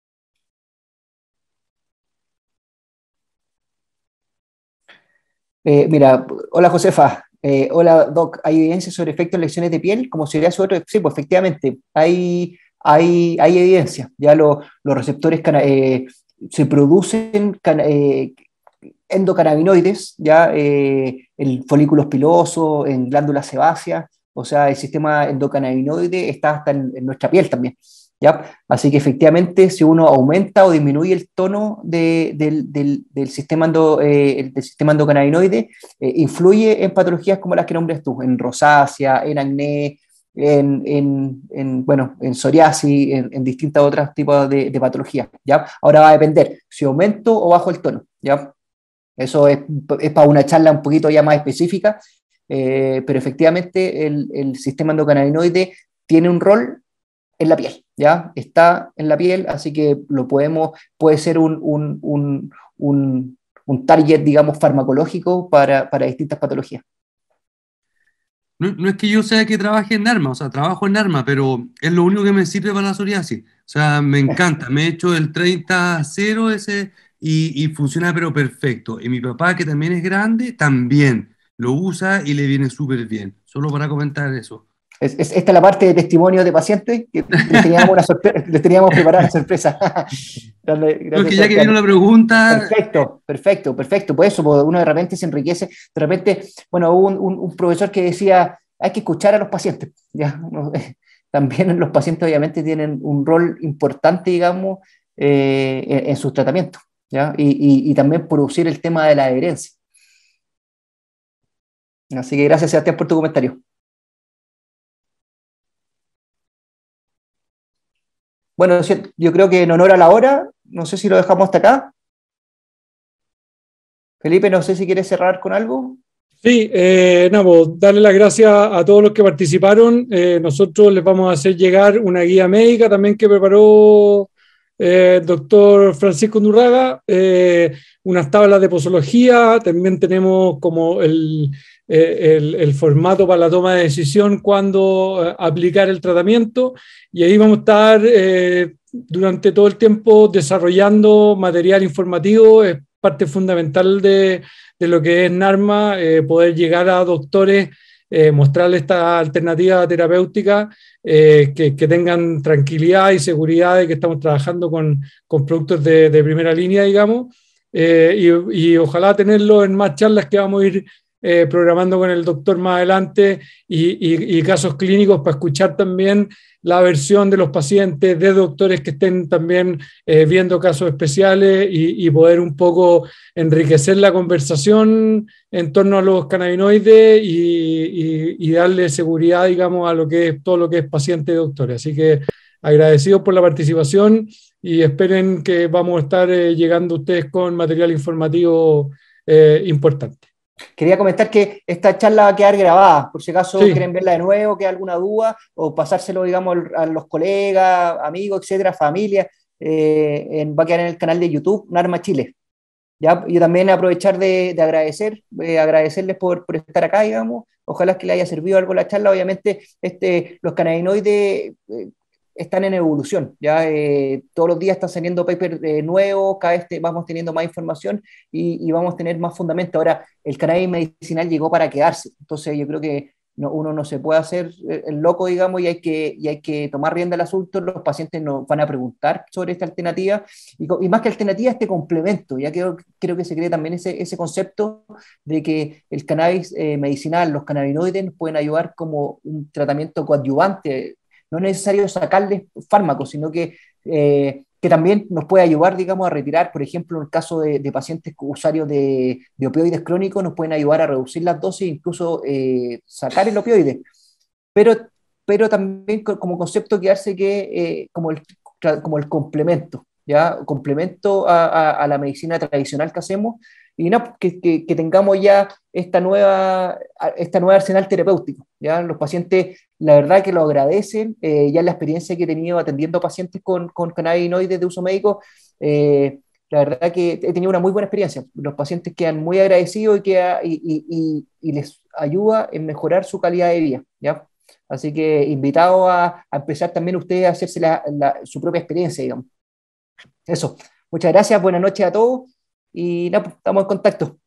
Speaker 1: Eh, mira, hola Josefa, eh, hola Doc, ¿hay evidencia sobre efectos en lesiones de piel como psoriasis u otro? Sí, pues efectivamente, hay, hay, hay evidencia, ya lo, los receptores cana- eh, se producen cana- eh, endocannabinoides, ya eh, en folículos pilosos, en glándulas sebáceas, o sea, el sistema endocannabinoide está hasta en, en nuestra piel también. ¿Ya? Así que efectivamente, si uno aumenta o disminuye el tono de, del, del, del, sistema endo, eh, del sistema endocannabinoide, eh, influye en patologías como las que nombres tú, en rosácea, en acné, en, en, en, bueno, en psoriasis, en, en distintos otros tipos de, de patologías. ¿Ya? Ahora va a depender si aumento o bajo el tono. ¿Ya? Eso es, es para una charla un poquito ya más específica, eh, pero efectivamente el, el sistema endocannabinoide tiene un rol en la piel, ¿ya? Está en la piel, así que lo podemos, puede ser un, un, un, un, un target, digamos, farmacológico para, para distintas patologías.
Speaker 4: No, no es que yo sea que trabaje en Narma, o sea, trabajo en Narma, pero es lo único que me sirve para la psoriasis. O sea, me encanta, me he hecho el treinta cero ese y, y funciona pero perfecto. Y mi papá, que también es grande, también lo usa y le viene súper bien. Solo para comentar eso.
Speaker 1: Es, es, esta es la parte de testimonio de pacientes que les teníamos, una sorpresa, les teníamos preparada una sorpresa. Gracias,
Speaker 4: No, es que ya
Speaker 1: Sebastián.
Speaker 4: que vino la pregunta...
Speaker 1: Perfecto, perfecto, perfecto. Por eso pues, uno de repente se enriquece. De repente, bueno, hubo un, un, un profesor que decía, hay que escuchar a los pacientes. ¿Ya? También los pacientes obviamente tienen un rol importante, digamos, eh, en, en sus tratamientos. ¿Ya? Y, y, y también producir el tema de la adherencia. Así que gracias, Sebastián, por tu comentario. Bueno, yo creo que en honor a la hora, no sé si lo dejamos hasta acá. Felipe, no sé si quieres cerrar con algo.
Speaker 2: Sí, eh, no, pues, darle las gracias a todos los que participaron. Eh, nosotros les vamos a hacer llegar una guía médica también que preparó eh, el doctor Francisco Ndurraga, eh, unas tablas de posología, también tenemos como el, eh, el, el formato para la toma de decisión cuando eh, aplicar el tratamiento, y ahí vamos a estar eh, durante todo el tiempo desarrollando material informativo. Es parte fundamental de de lo que es Narma, eh, poder llegar a doctores, eh, mostrarles esta alternativa terapéutica, eh, que, que tengan tranquilidad y seguridad de que estamos trabajando con, con productos de, de primera línea, digamos, eh, y, y ojalá tenerlo en más charlas que vamos a ir eh, programando con el doctor más adelante, y, y, y casos clínicos para escuchar también la versión de los pacientes, de doctores que estén también eh, viendo casos especiales, y, y poder un poco enriquecer la conversación en torno a los cannabinoides y, y, y darle seguridad, digamos, a lo que es todo lo que es paciente y doctores. Así que agradecidos por la participación y esperen que vamos a estar eh, llegando a ustedes con material informativo eh, importante.
Speaker 1: Quería comentar que esta charla va a quedar grabada, por si acaso
Speaker 2: Sí.
Speaker 1: quieren verla de nuevo, queda alguna duda, o pasárselo, digamos, a los colegas, amigos, etcétera, familia, eh, en, va a quedar en el canal de YouTube, Narma Chile. ¿Ya? Yo también aprovechar de, de agradecer, eh, agradecerles por, por estar acá, digamos, ojalá que les haya servido algo la charla. Obviamente, este, los cannabinoides eh, están en evolución, ¿ya? Eh, todos los días están saliendo papers eh, nuevos, cada vez te, vamos teniendo más información y, y, vamos a tener más fundamento. Ahora, el cannabis medicinal llegó para quedarse, entonces yo creo que no, uno no se puede hacer el loco, digamos, y hay que, y hay que tomar rienda del asunto. Los pacientes nos van a preguntar sobre esta alternativa, y, y más que alternativa, este complemento. Ya creo, creo que se cree también ese, ese concepto de que el cannabis eh, medicinal, los cannabinoides, nos pueden ayudar como un tratamiento coadyuvante. No es necesario sacarles fármacos, sino que eh, que también nos puede ayudar, digamos, a retirar, por ejemplo, en el caso de, de pacientes usuarios de, de opioides crónicos, nos pueden ayudar a reducir las dosis, incluso eh, sacar el opioide. Pero, pero también como concepto quedarse que eh, como, el, como el complemento, ¿ya? Complemento a, a, a la medicina tradicional que hacemos, y no, que, que, que, tengamos ya esta nueva, esta nueva arsenal terapéutico. ¿Ya? Los pacientes, la verdad que lo agradecen, eh, ya la experiencia que he tenido atendiendo pacientes con, con cannabinoides de uso médico, eh, la verdad que he tenido una muy buena experiencia. Los pacientes quedan muy agradecidos y, queda, y, y, y, y les ayuda en mejorar su calidad de vida. ¿Ya? Así que invitado a, a empezar también ustedes a hacerse la, la, su propia experiencia, digamos. Eso. Muchas gracias, buenas noches a todos y nada, pues, estamos en contacto.